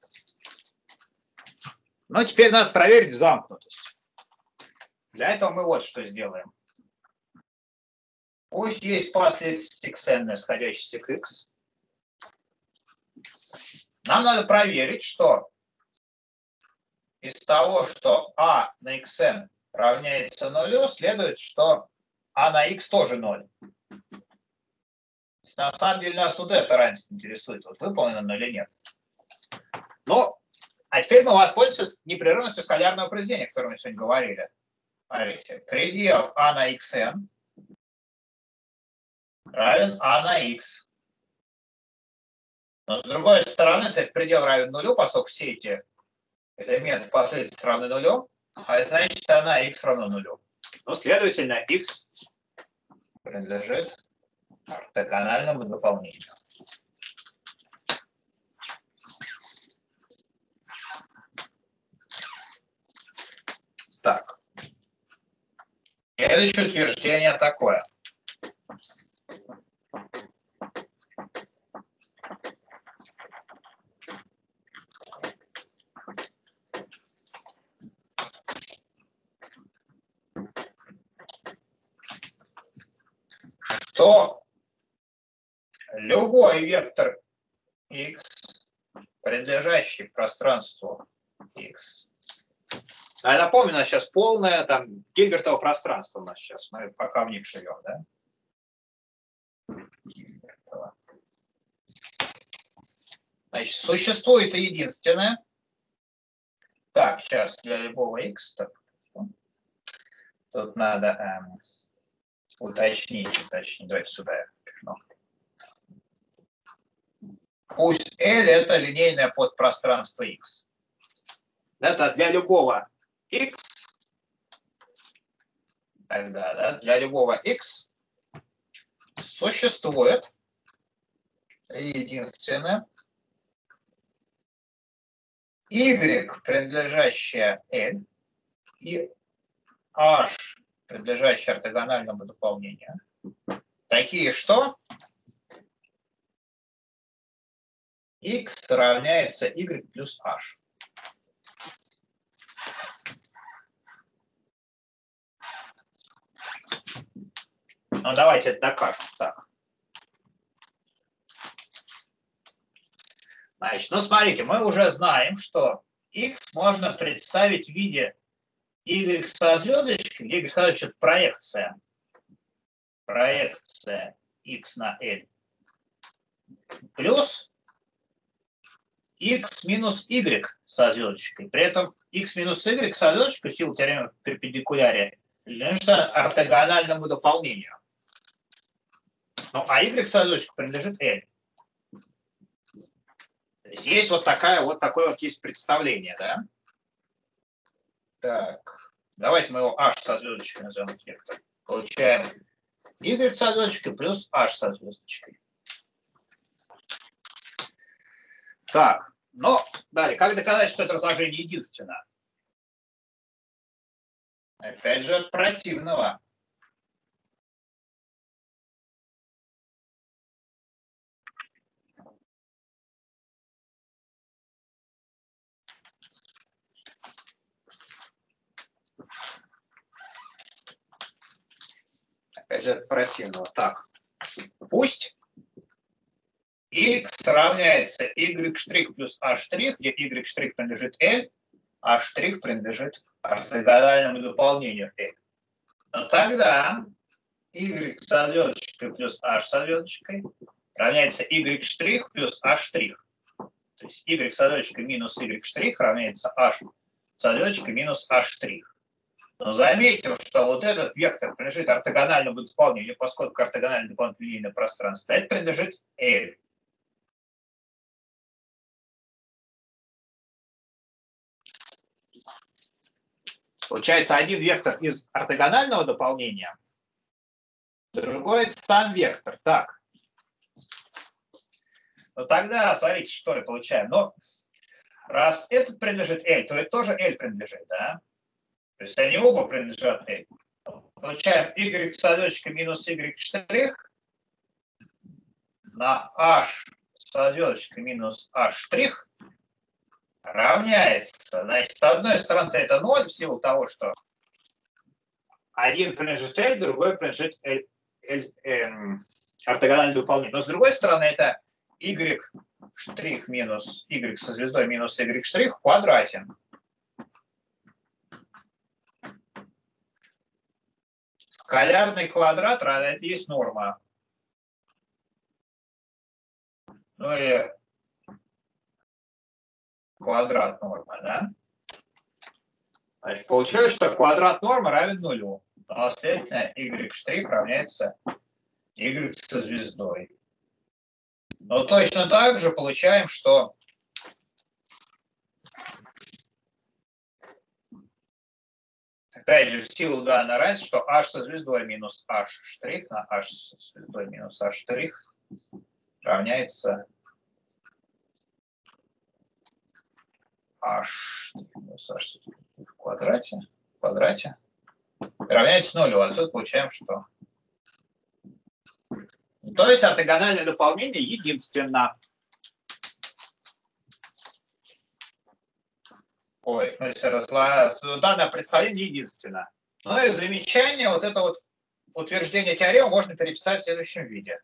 Но теперь надо проверить замкнутость. Для этого мы вот что сделаем. Пусть есть последовательность xn, сходящаяся к x. Нам надо проверить, что из того, что А на xn равняется нулю, следует, что А на x тоже 0. На самом деле нас вот это равенство интересует, вот выполнено оно или нет. Но, а теперь мы воспользуемся непрерывностью скалярного произведения, о котором мы сегодня говорили. Смотрите, предел А на xn равен А на x. Но с другой стороны, этот предел равен нулю, поскольку все эти элементы последовательности равны нулю, а это значит, А на x равно нулю. Ну, следовательно, x принадлежит ортогональному дополнению. Так. Следующее утверждение такое. Что любой вектор x, принадлежащий пространству x. А я напомню, у нас сейчас полное там Гильбертово пространство у нас сейчас. Мы пока в них живем, да? Гильбертово. Значит, существует единственное. Так, сейчас для любого x. Так, тут надо уточнить. Давайте сюда. Пусть L это линейное подпространство x. Это для любого x, тогда, да, для любого x существует единственное y, принадлежащее L, и h, принадлежащее ортогональному дополнению, такие, что x равняется y плюс h. Ну, давайте это докажем так. Значит, ну, смотрите, мы уже знаем, что x можно представить в виде y со звездочкой, где y со звездочкой — это проекция. Проекция x на L. Плюс x минус y со звездочкой. При этом x минус y со звездочкой в силу теоремы перпендикулярия принадлежит ортогональному дополнению. Ну, а y со звездочкой принадлежит L. То есть есть вот такое вот есть представление, да? Так, давайте мы его h со звездочкой назовем вектор. Получаем y со звездочкой плюс h со звездочкой. Так, но далее, как доказать, что это разложение единственно? Опять же, от противного. Опять же, от противного. Так, пусть x равняется y' плюс h', где y' принадлежит L, h' принадлежит ортогональному дополнению L. Но тогда y со звездочкой плюс h со звездочкой равняется y' плюс h'. То есть y со звездочкой минус y' равняется h со звездочкой минус h'. Но заметим, что вот этот вектор принадлежит ортогональному дополнению, поскольку ортогональное дополнение линейное пространство, это принадлежит L. Получается, один вектор из ортогонального дополнения, другой сам вектор. Так. Ну тогда, смотрите, что мы получаем. Но раз этот принадлежит L, то это тоже L принадлежит, да? То есть они оба принадлежат L. Получаем y со звездочкой минус y' на h со звездочкой минус h' равняется. Значит, с одной стороны это 0 в силу того, что один принадлежит L, другой принадлежит ортогональное дополнение. Но с другой стороны это y' минус y со звездой минус y' в квадрате. Скалярный квадрат равен есть норма. Ну и квадрат нормы, да? Значит, получилось, что квадрат нормы равен нулю. А следовательно, y' равняется y со звездой. Но точно так же получаем, что опять же в силу данного равенства, что h со звездой минус h' на h со звездой минус h' равняется h минус h в квадрате равняется нулю. Отсюда получаем, что... То есть ортогональное дополнение единственно. Ой, ну если данное представление единственно. Ну и замечание, вот это вот утверждение теоремы можно переписать в следующем виде.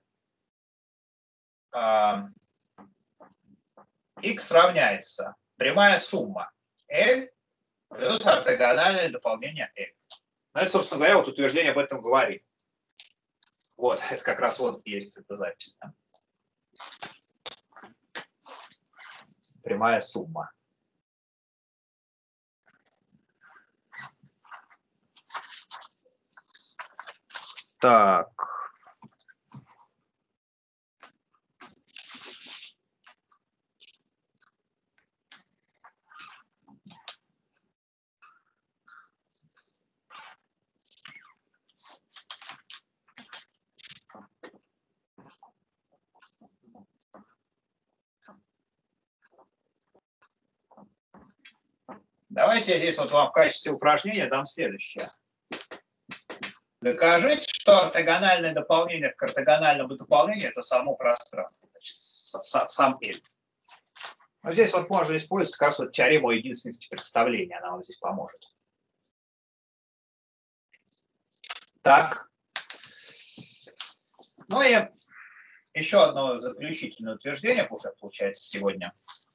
X равняется прямая сумма L плюс ортогональное дополнение L. Ну, это, собственно говоря, вот утверждение об этом говорит. Вот, это как раз вот есть эта запись. Да? Прямая сумма. Так. Давайте я здесь вот вам в качестве упражнения дам следующее. Докажите, что ортогональное дополнение к ортогональному дополнению – это само пространство, значит, сам L. Но здесь вот можно использовать как раз вот теорему единственности представления, она вам здесь поможет. Так. Ну и еще одно заключительное утверждение уже получается сегодня.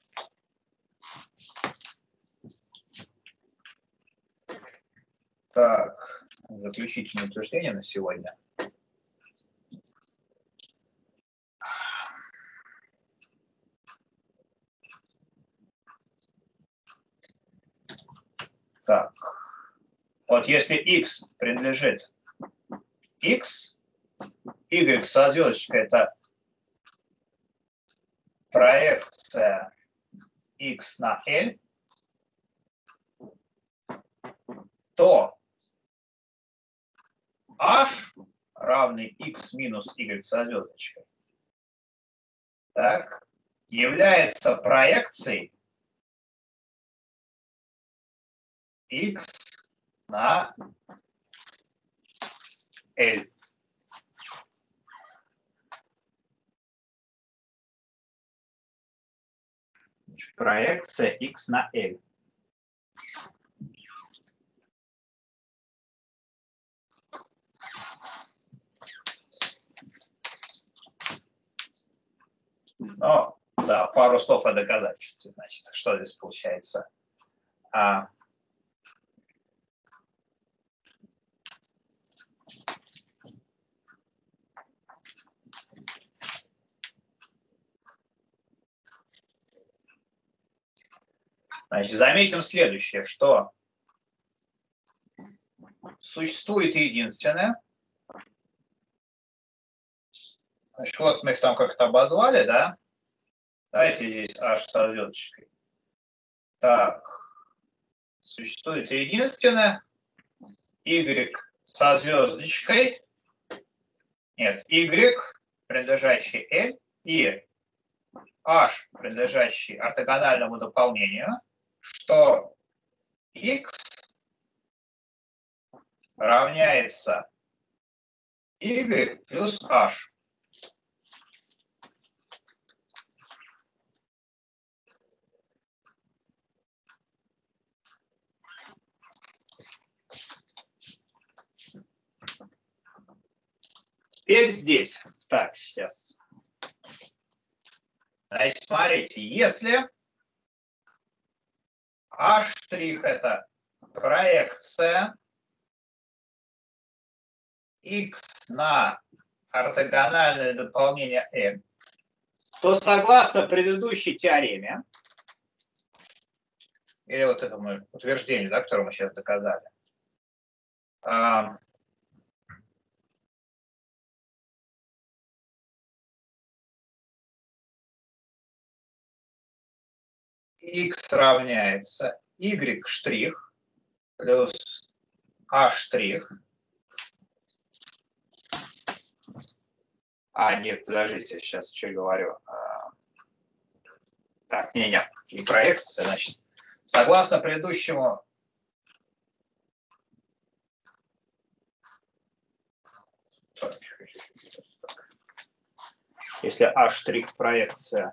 Так, заключительное утверждение на сегодня. Так, вот если x принадлежит x, y со звездочкой – это проекция x на L, то h равный x минус y со звездочкой, так, является проекцией x на L. Проекция x на L. Ну, да, пару слов о доказательстве, значит, что здесь получается. Значит, заметим следующее, что существует единственное. Значит, вот мы их там как-то обозвали, да? Давайте здесь h со звездочкой. Так, существует единственное. Y со звездочкой. Нет, Y, принадлежащий L, и H, принадлежащий ортогональному дополнению, что X равняется Y плюс H. Теперь здесь. Так, сейчас. Значит, смотрите, если H' это проекция X на ортогональное дополнение M, то согласно предыдущей теореме, или вот этому утверждению, да, которое мы сейчас доказали, X равняется Y' плюс H'. Нет, подождите, сейчас что говорю. Так, нет, не проекция, значит. Согласно предыдущему если H' проекция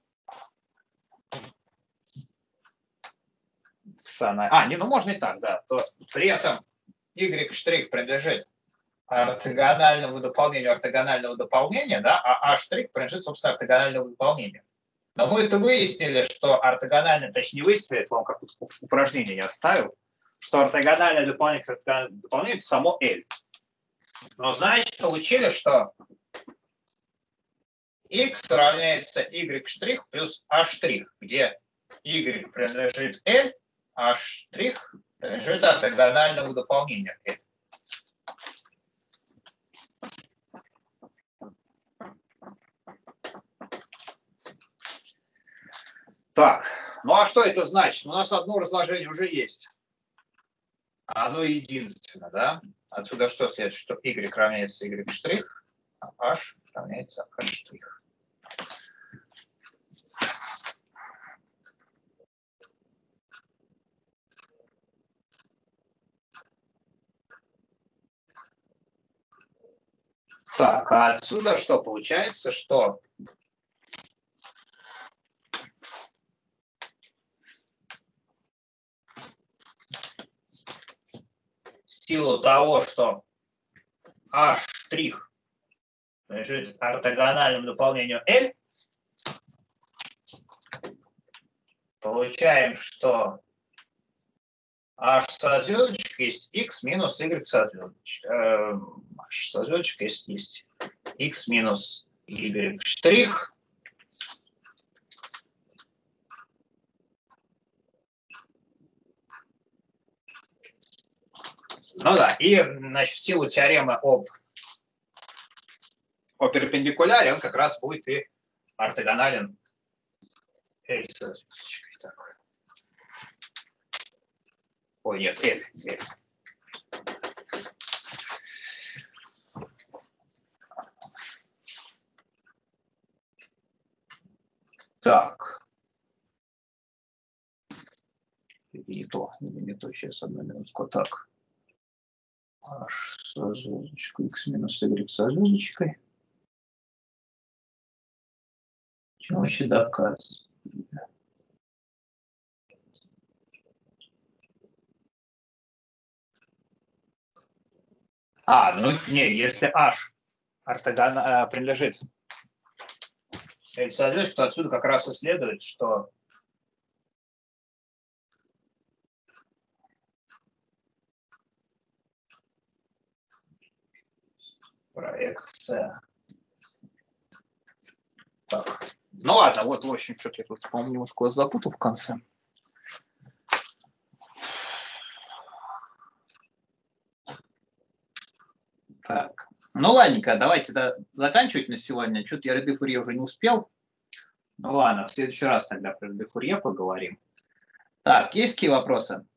ну можно и так, да, то при этом Y' принадлежит ортогональному дополнению ортогонального дополнения, да, а H' принадлежит, собственно, ортогональному дополнению. Но мы это выяснили, что ортогональное, точнее выяснили, это вам как упражнение я оставил, что ортогональное дополнение к ортогональному дополнению – это само L. Но значит, получили, что X равняется Y' плюс H', где Y принадлежит L, H' принадлежит ортогональному дополнению L. Так, ну а что это значит? У нас одно разложение уже есть. Оно единственно, да? Отсюда что следует? Что Y равняется Y', а H равняется H'. Так, а отсюда что получается, что в силу того, что H' лежит ортогональному дополнению L, получаем, что H со звездочкой есть X минус Y со звездочкой. H со звездочкой есть X минус Y штрих. Ну да, и значит, в силу теоремы о перпендикуляре он как раз будет и ортогонален L со звездочкой. Так. Ой, нет, L. Так. Не то, сейчас одну минутку. Так. H со звездочкой, X минус Y со звездочкой. Чего вообще доказывать? Ну не, если H принадлежит L со звездочкой, то отсюда как раз и следует, что проекция. Так. Ну ладно, вот, в общем, что-то я тут, по-моему, немножко вас запутал в конце. Так. Ну ладненько, давайте заканчивать на сегодня. Что-то я ряды Фурье уже не успел. Ну ладно, в следующий раз тогда про ряды Фурье поговорим. Так, есть какие вопросы?